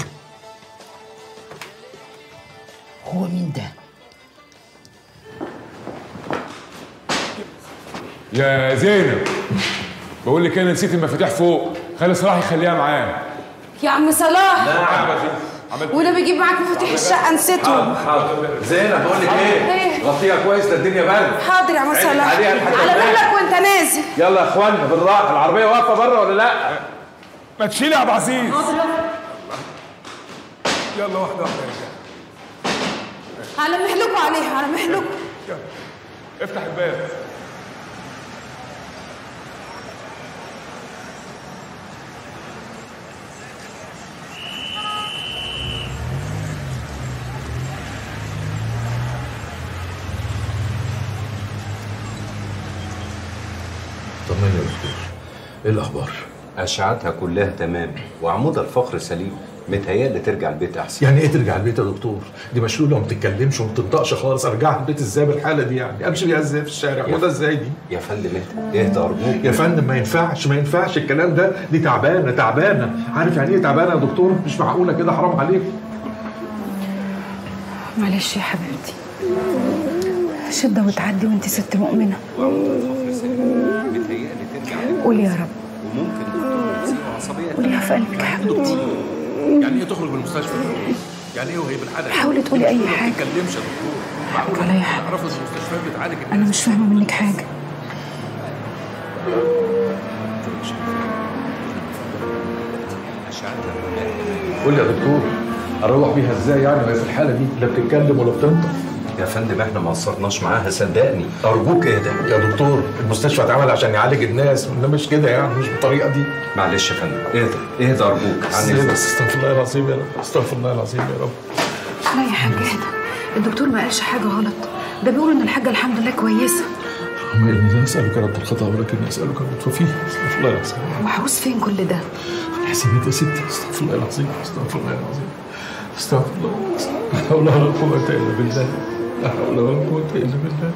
هو مين ده؟ يا زينب بقول لك انا نسيت المفاتيح فوق، خلي صلاح يخليها معاه. يا عم صلاح، عملت وانا بجيب معاك مفاتيح الشقه نسيتهم. حاضر زينب بقول لك ايه؟ غطيها كويس ده الدنيا برد. حاضر يا عم صلاح، عليها على مهلك وانت نازل. يلا يا اخوانا بالراحه، العربيه واقفه بره ولا لا؟ ما تشيلي يا ابو عزيز. يلا واحده واحده يا رجاله. على مهلكوا عليها، على مهلكوا. يلا افتح الباب. طمني يا دكتور، ايه الاخبار؟ اشعتها كلها تمام وعمود الفقر سليم، متهيألي ترجع البيت احسن. يعني ايه ترجع البيت يا دكتور؟ دي مشلوله وما بتتكلمش وما بتنطقش خالص، ارجعها البيت ازاي بالحاله دي؟ يعني امشي بيها ازاي في الشارع؟ وده ازاي دي؟ يا فندم اهدى ارجوك. يا فندم ما ينفعش الكلام ده، دي تعبانه. عارف يعني ايه تعبانه يا دكتور؟ مش معقوله كده، حرام عليك. معلش يا حبيبتي، شدة وتعدي وانت ست مؤمنة. قولي يا رب، قوليها في قلبك يا حبيبتي. يعني ايه تخرج من المستشفى؟ يعني ايه وهي بالحاله؟ حاولي تقولي اي حاجة. ما تتكلمش يا دكتور. حقك عليا يا حبيبتي. تعرفوا المستشفيات بتعالج الناس. أنا مش فاهمة منك حاجة. قول لي يا دكتور، اروح بيها ازاي يعني وهي في الحاله دي؟ لا بتتكلم ولا بتنطق. يا فندم احنا ما قصرناش معاها صدقني، ارجوك اهدى. يا دكتور المستشفى اتعمل عشان يعالج الناس، انما مش كده يعني، مش بالطريقه دي. معلش يا فندم اهدى ارجوك. بس استغفر الله العظيم يا رب، استغفر الله العظيم يا رب. لا يا حاج اهدى، الدكتور ما قالش حاجة غلط، ده بيقول إن الحاجة الحمد لله كويسة. اللهم إني لا أسألك رد الخطأ ولكن أسألك اللطف فيه. استغفر الله العظيم. هو حوس فين كل ده؟ حسيت يا ستي، استغفر الله العظيم، استغفر الله العظيم، استغفر الله. لا حول ولا قوة إلا بالله، لا حول ولا قوة إلا بالله.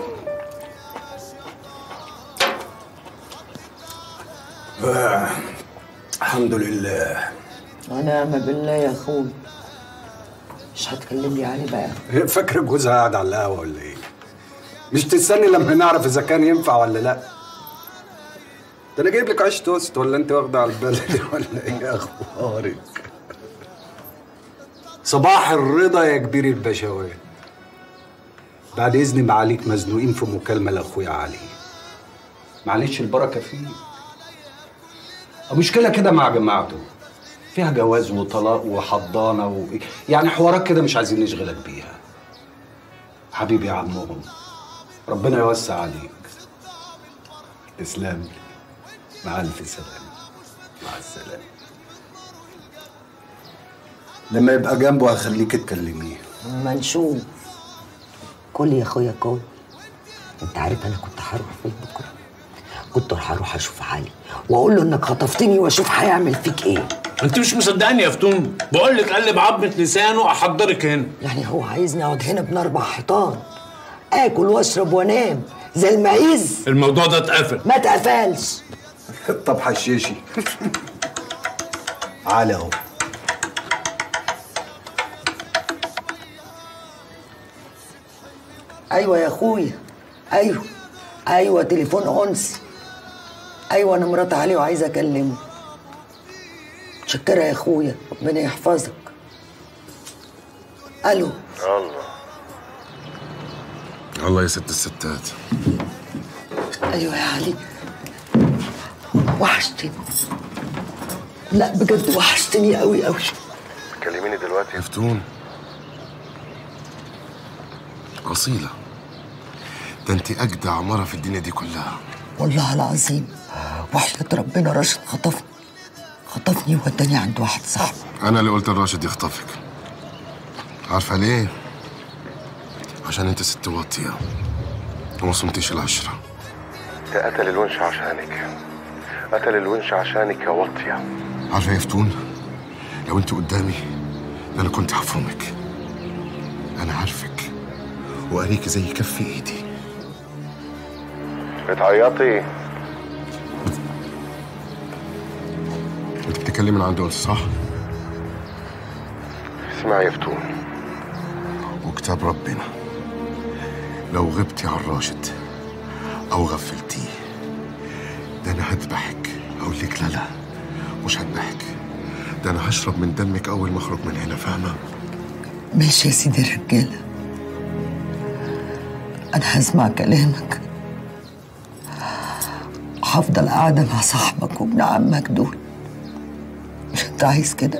الحمد لله. ونعم بالله يا اخوي. مش هتكلم لي عليه بقى؟ هي فاكره جوزها قاعد على القهوه ولا ايه؟ مش تستني لما نعرف اذا كان ينفع ولا لا؟ ده انا جايب لك عيش توست، ولا انت واخده على البلد ولا ايه اخبارك؟ صباح الرضا يا كبير البشوات. بعد اذن معاليك مزنوقين في مكالمه لاخويا علي. معلش البركه فيه. مشكله كده مع جماعته، فيها جواز وطلاق وحضانه يعني حوارات كده مش عايزين نشغلك بيها. حبيبي يا عمهم، ربنا يوسع عليك. تسلم. مع الف سلامه. مع السلامه. لما يبقى جنبه هخليك تكلميه. ما نشوف. كل يا اخويا كل. انت عارف انا كنت هروح فين بكره؟ كنت هروح اشوف علي واقول له انك خطفتني واشوف هيعمل فيك ايه. انت مش مصدقاني يا فتون؟ بقول لك قلب عظمه لسانه احضرك هنا. يعني هو عايزني اقعد هنا بين 4 حيطان اكل واشرب وانام زي المعيز؟ الموضوع ده اتقفل. ما اتقفلش. طب حشيشي. على اهو. ايوه يا اخويا، ايوه تليفون انسي. ايوه انا مرات علي وعايزه اكلمه. متشكره يا اخويا، ربنا يحفظك. الو. الله يا ست الستات. ايوه يا علي، وحشتني. لا بجد وحشتني قوي قوي. كلميني دلوقتي. يفتون أصيلة، ده انت أجدع مرة في الدنيا دي كلها. والله العظيم وحياة ربنا راشد خطفني ووداني عند واحد صاحبي. أنا اللي قلت لراشد يخطفك. عارفة ليه؟ عشان انت ست واطية وما صمتيش العشرة. ده قتل الونش عشانك، قتل الونش عشانك يا واطية. عارفة يا فتون، لو انت قدامي ده انا كنت هفرمك. انا عارفك وقاريكي زي كف ايدي. بتعيطي؟ انت بتتكلمي من عند انس صح؟ اسمعي يا فتون، وكتاب ربنا لو غبتي عن راشد او غفلتيه ده انا هذبحك. اقول لك لا مش هذبحك، ده انا هشرب من دمك اول ما اخرج من هنا، فاهمه؟ ماشي يا سيدي الرجاله، انا هسمع كلامك. هفضل قاعده مع صاحبك وابن عمك دول. مش انت عايز كده؟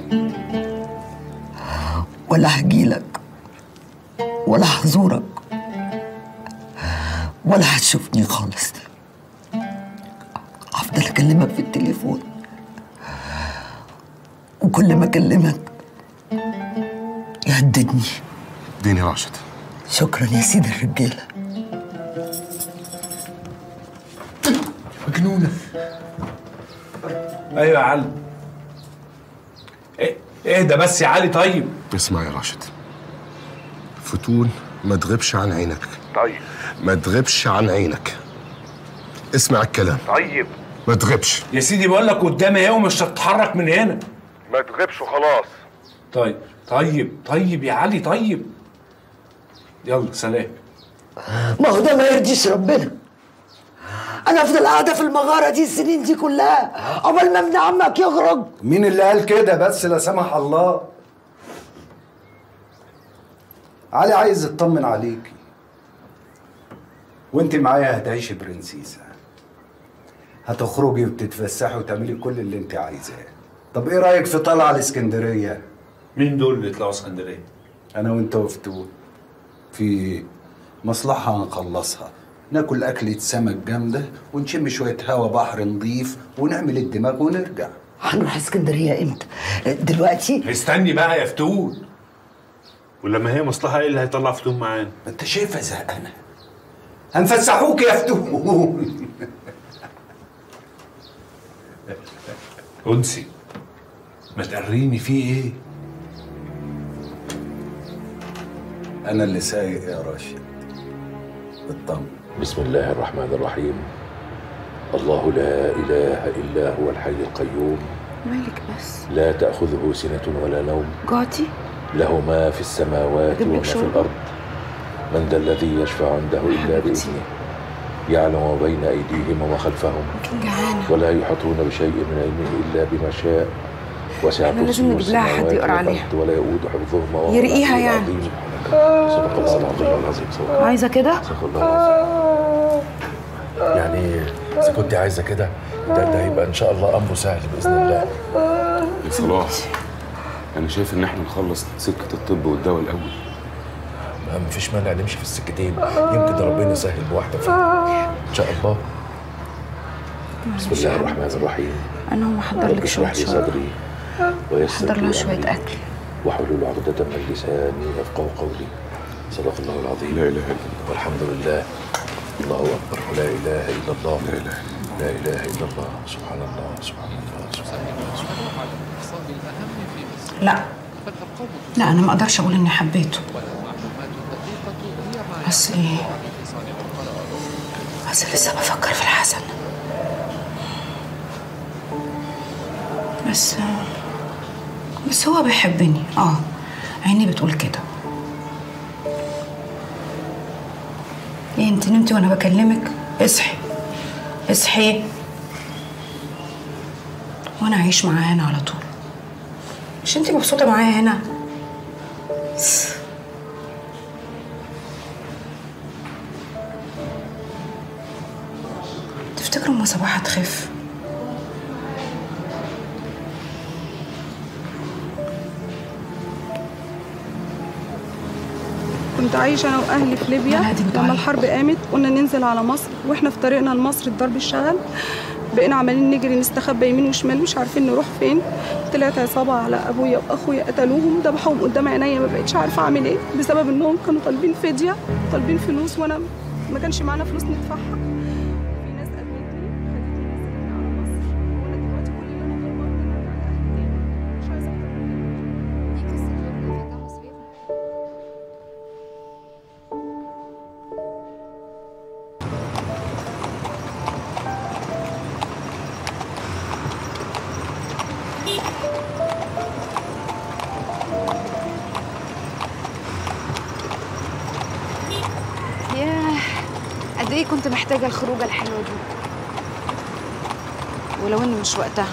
ولا هجيلك ولا هزورك ولا هتشوفني خالص. هفضل اكلمك في التليفون، وكل ما اكلمك يهددني. اديني راشد. شكرا يا سيدي الرجاله. مجنونه. ايوه يا علي. اهدى بس يا علي. طيب اسمع يا راشد، فتون ما تغيبش عن عينك. طيب ما تغيبش عن عينك. اسمع الكلام. طيب ما تغيبش يا سيدي، بقول لك قدامي اهي ومش هتتحرك من هنا. ما تغيبش وخلاص. طيب يا علي. طيب يلا سلام. ما هو ده ما يرضيش ربنا. انا افضل قاعده في المغاره دي السنين دي كلها قبل ما ابن عمك يخرج. مين اللي قال كده بس لا سمح الله؟ علي عايز يطمن عليكي، وانت معايا هتعيشي برنسيسه، هتخرجي وتتفسحي وتعملي كل اللي انت عايزاه. طب ايه رايك في طلعه الاسكندريه؟ مين دول اللي يطلعوا اسكندريه؟ انا وانت وفتون في مصلحه هنخلصها، ناكل اكله سمك جامده ونشم شويه هوا بحر نضيف ونعمل الدماغ ونرجع. هنروح اسكندريه امتى؟ دلوقتي؟ استني بقى يا فتون. ولما هي مصلحه ايه اللي هيطلع فتون معانا؟ ما انت شايفها زهقانه. هنفسحوك يا فتون. انسي، ما تقريني فيه ايه؟ انا اللي سايق يا راشد، اطمن. بسم الله الرحمن الرحيم. الله لا إله إلا هو الحي القيوم. مالك بس؟ لا تأخذه سنة ولا نوم. جعتي؟ له ما في السماوات وما في الأرض. من ذا الذي يشفع عنده إلا بإذنه. يعلم ما بين أيديهم وما خلفهم. ولا يحيطون بشيء من علمه إلا بما شاء. وسع كرسيه السماوات والأرض ولا يؤود حفظهما وهو يرقيها العلي يعني. العظيم. صدق الله العظيم. عايزه كده؟ صدق الله العظيم. يعني إذا كنت عايزة كده ده يبقى إن شاء الله أمره سهل بإذن الله. يا صلاح، أنا شايف إن إحنا نخلص سكة الطب والدواء الأول. ما فيش مانع نمشي في السكتين، يمكن ربنا يسهل بواحدة فيهم إن شاء الله. بسم الله الرحمن الرحيم. انا هقوم احضر لك شويه اشرح لي صدري ويسر احضر لها لي شويه أمري اكل. واحلل عقدة من لساني يفقهوا قولي. صدق الله العظيم. لا إله إلا الله. والحمد لله. الله أكبر ولا إله إلا الله. لا إله إلا الله. سبحان الله سبحان الله سبحان الله. لا انا ما اقدرش اقول اني حبيته، بس لسه بفكر في الحسن. بس هو بيحبني. عيني بتقول كده. انت نمتي وانا بكلمك؟ اصحي اصحي وانا عايش معاه هنا على طول. مش انت مبسوطه معايا هنا؟ تفتكروا ام صباح هتخف؟ كنت عايشة أنا وأهلي في ليبيا. لما الحرب قامت قلنا ننزل على مصر، وإحنا في طريقنا لمصر الضرب اشتغل، بقينا عمالين نجري نستخبى يمين وشمال مش عارفين نروح فين. طلعت عصابة على أبويا وأخويا، قتلوهم ذبحوهم قدام عينيا، ما بقتش عارفة أعمل إيه بسبب إنهم كانوا طالبين فدية، طالبين فلوس، وأنا ما كانش معانا فلوس ندفعها. قد ايه كنت محتاجه الخروجه الحلوه دي، ولو انه مش وقتها.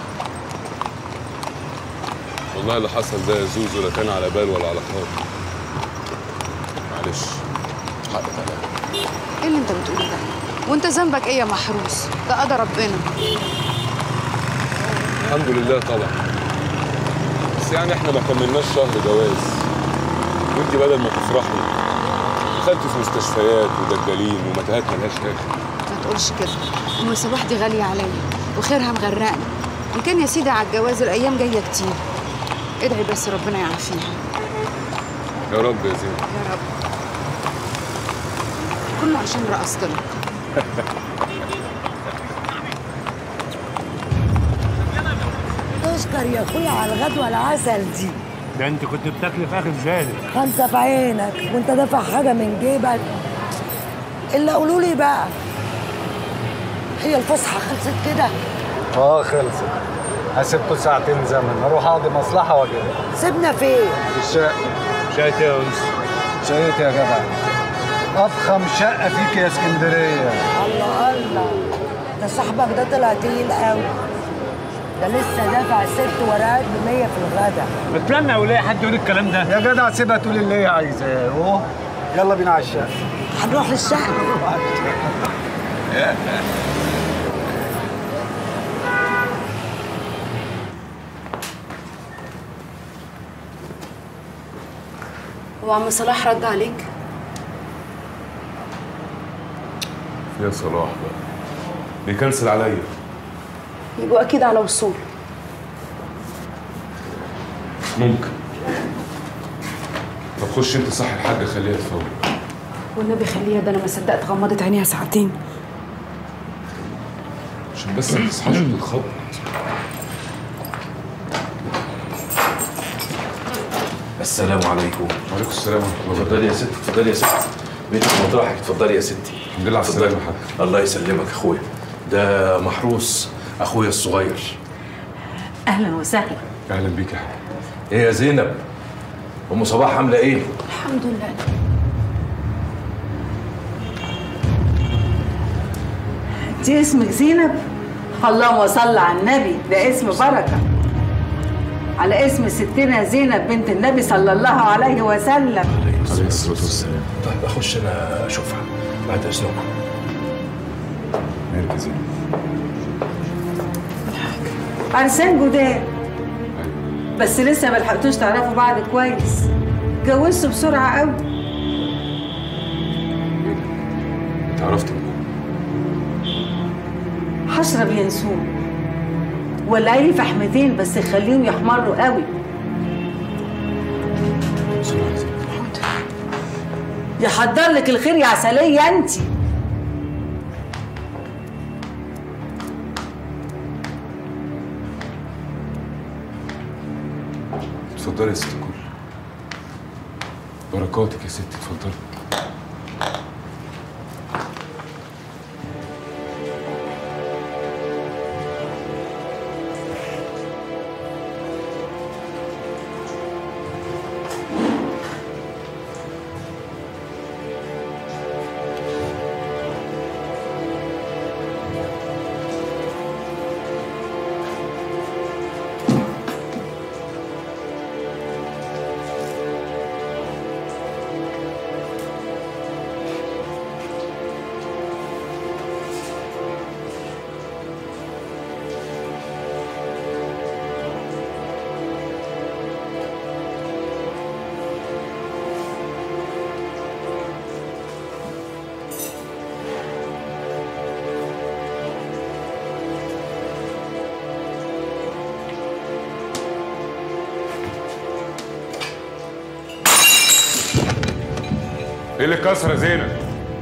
والله اللي حصل ده يا زوزو لا كان على بال ولا على خاطر. معلش حقك عليا. ايه اللي انت بتقوله ده؟ وانت ذنبك ايه يا محروس؟ ده قدر ربنا. الحمد لله طبعا، بس يعني احنا ما كملناش شهر جواز، وانت بدل ما تفرحي دخلتي في مستشفيات ودجالين ومتاهات ملهاش اخر. ما تقولش كده، ام صباح دي غاليه عليا وخيرها مغرقني. ان كان يا سيدي على الجواز الايام جايه كتير، ادعي بس ربنا يعافيها. يا رب يا زينب. يا رب. كله عشان رقصت لك. تشكر يا اخويا على الغدوه العسل دي. ده انت كنت بتاكلي في اخر ذلك. 5 في عينك وانت دافع حاجه من جيبك. الا قولوا لي بقى، هي الفسحه خلصت كده؟ خلصت. هسيبكوا ساعتين زمن، اروح اقضي مصلحه واجي. سيبنا فين؟ في الشقه. شقتي يا انس؟ شقتي يا جدع، افخم شقه فيك يا اسكندريه. الله الله، ده صاحبك ده طلع تقيل قوي، ده لسه دافع 6 ورقات ب100 في الغدا. بتلمع ولاقي حد يقول الكلام ده؟ يا جدع سيبها تقول اللي هي عايزاه. اهو يلا بينا على الشقه. هنروح للشقه. هو عم صلاح رد عليك؟ يا صلاح بقى بيكنسل عليا. يبقوا اكيد على وصول. ممكن. طب خش انت صح الحاجه خليها تفوق. والنبي خليها، ده انا ما صدقت غمضت عينيها ساعتين. عشان بس ما تصحاش وتتخبط. السلام عليكم. وعليكم السلام ورحمه الله. اتفضلي يا ست، اتفضلي يا ست. بيتك مطرحك، اتفضلي يا ستي. الحمد لله على السلامه يا حاج. الله يسلمك اخويا. ده محروس اخويا الصغير. اهلا وسهلا. اهلا بيك يا حاج. ايه يا زينب؟ ام صباح عامله ايه؟ الحمد لله. انت اسمك زينب؟ اللهم صل على النبي، ده اسم بركه. على اسم ستنا زينب بنت النبي صلى الله عليه وسلم. عليه الصلاه والسلام. طيب اخش انا اشوفها بعد اذنكم. مالك يا زينب؟ عرسان جداد، بس لسه ما لحقتوش تعرفوا بعض كويس. اتجوزتوا بسرعه قوي. انت عرفت منين؟ حشره بينسوه، ولعيلي فحمتين بس خليهم يحمروا قوي. يحضر لك الخير يا عسليه انت. اتفضلي يا ست الكل. بركاتك يا ستي، اتفضلي. ايه اللي اتكسر يا زينب؟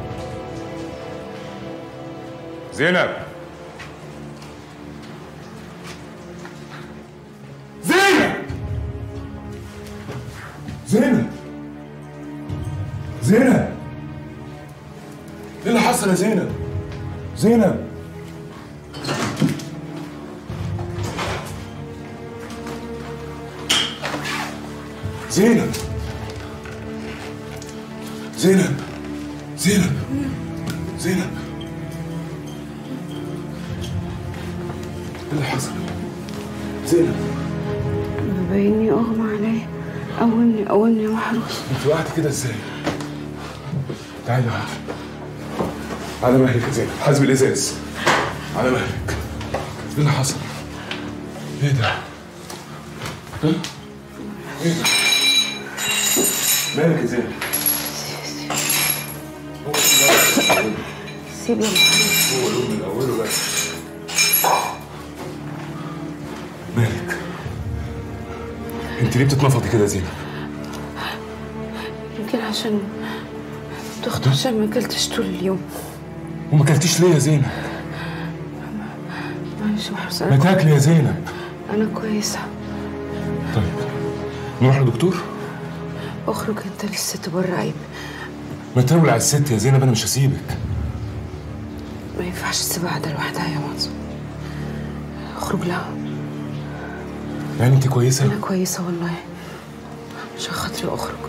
زينب زينب زينب ايه اللي حصل يا زينب؟ زينب زينب زينب زينب زينب ايه اللي حصل؟ زينب باينني اغمى عليا. قومني يا محروس. انت وقعت كده ازاي؟ تعالي يا محروس. على مهلك يا زينب، حاسب الازاز. على مهلك. ايه اللي حصل؟ ايه ده؟ ايه ده؟ مالك يا زينب؟ سيب يا محروس. هو اليوم من اوله بس. مالك؟ انت ليه بتتنفضي كده يا زينب؟ يمكن عشان دخت، عشان ما اكلتش طول اليوم. وما اكلتيش ليه يا زينب؟ معلش يا محروس. ما تاكلي يا زينب. انا كويسه. طيب نروح لدكتور؟ اخرج انت، للست بره عيب. ما تولع الست يا زينب، انا مش هسيبك. ما ينفعش تسيبها قاعده لوحدها يا منصور. اخرج لها. يعني انت كويسه؟ انا كويسه والله، عشان خاطري اخرج.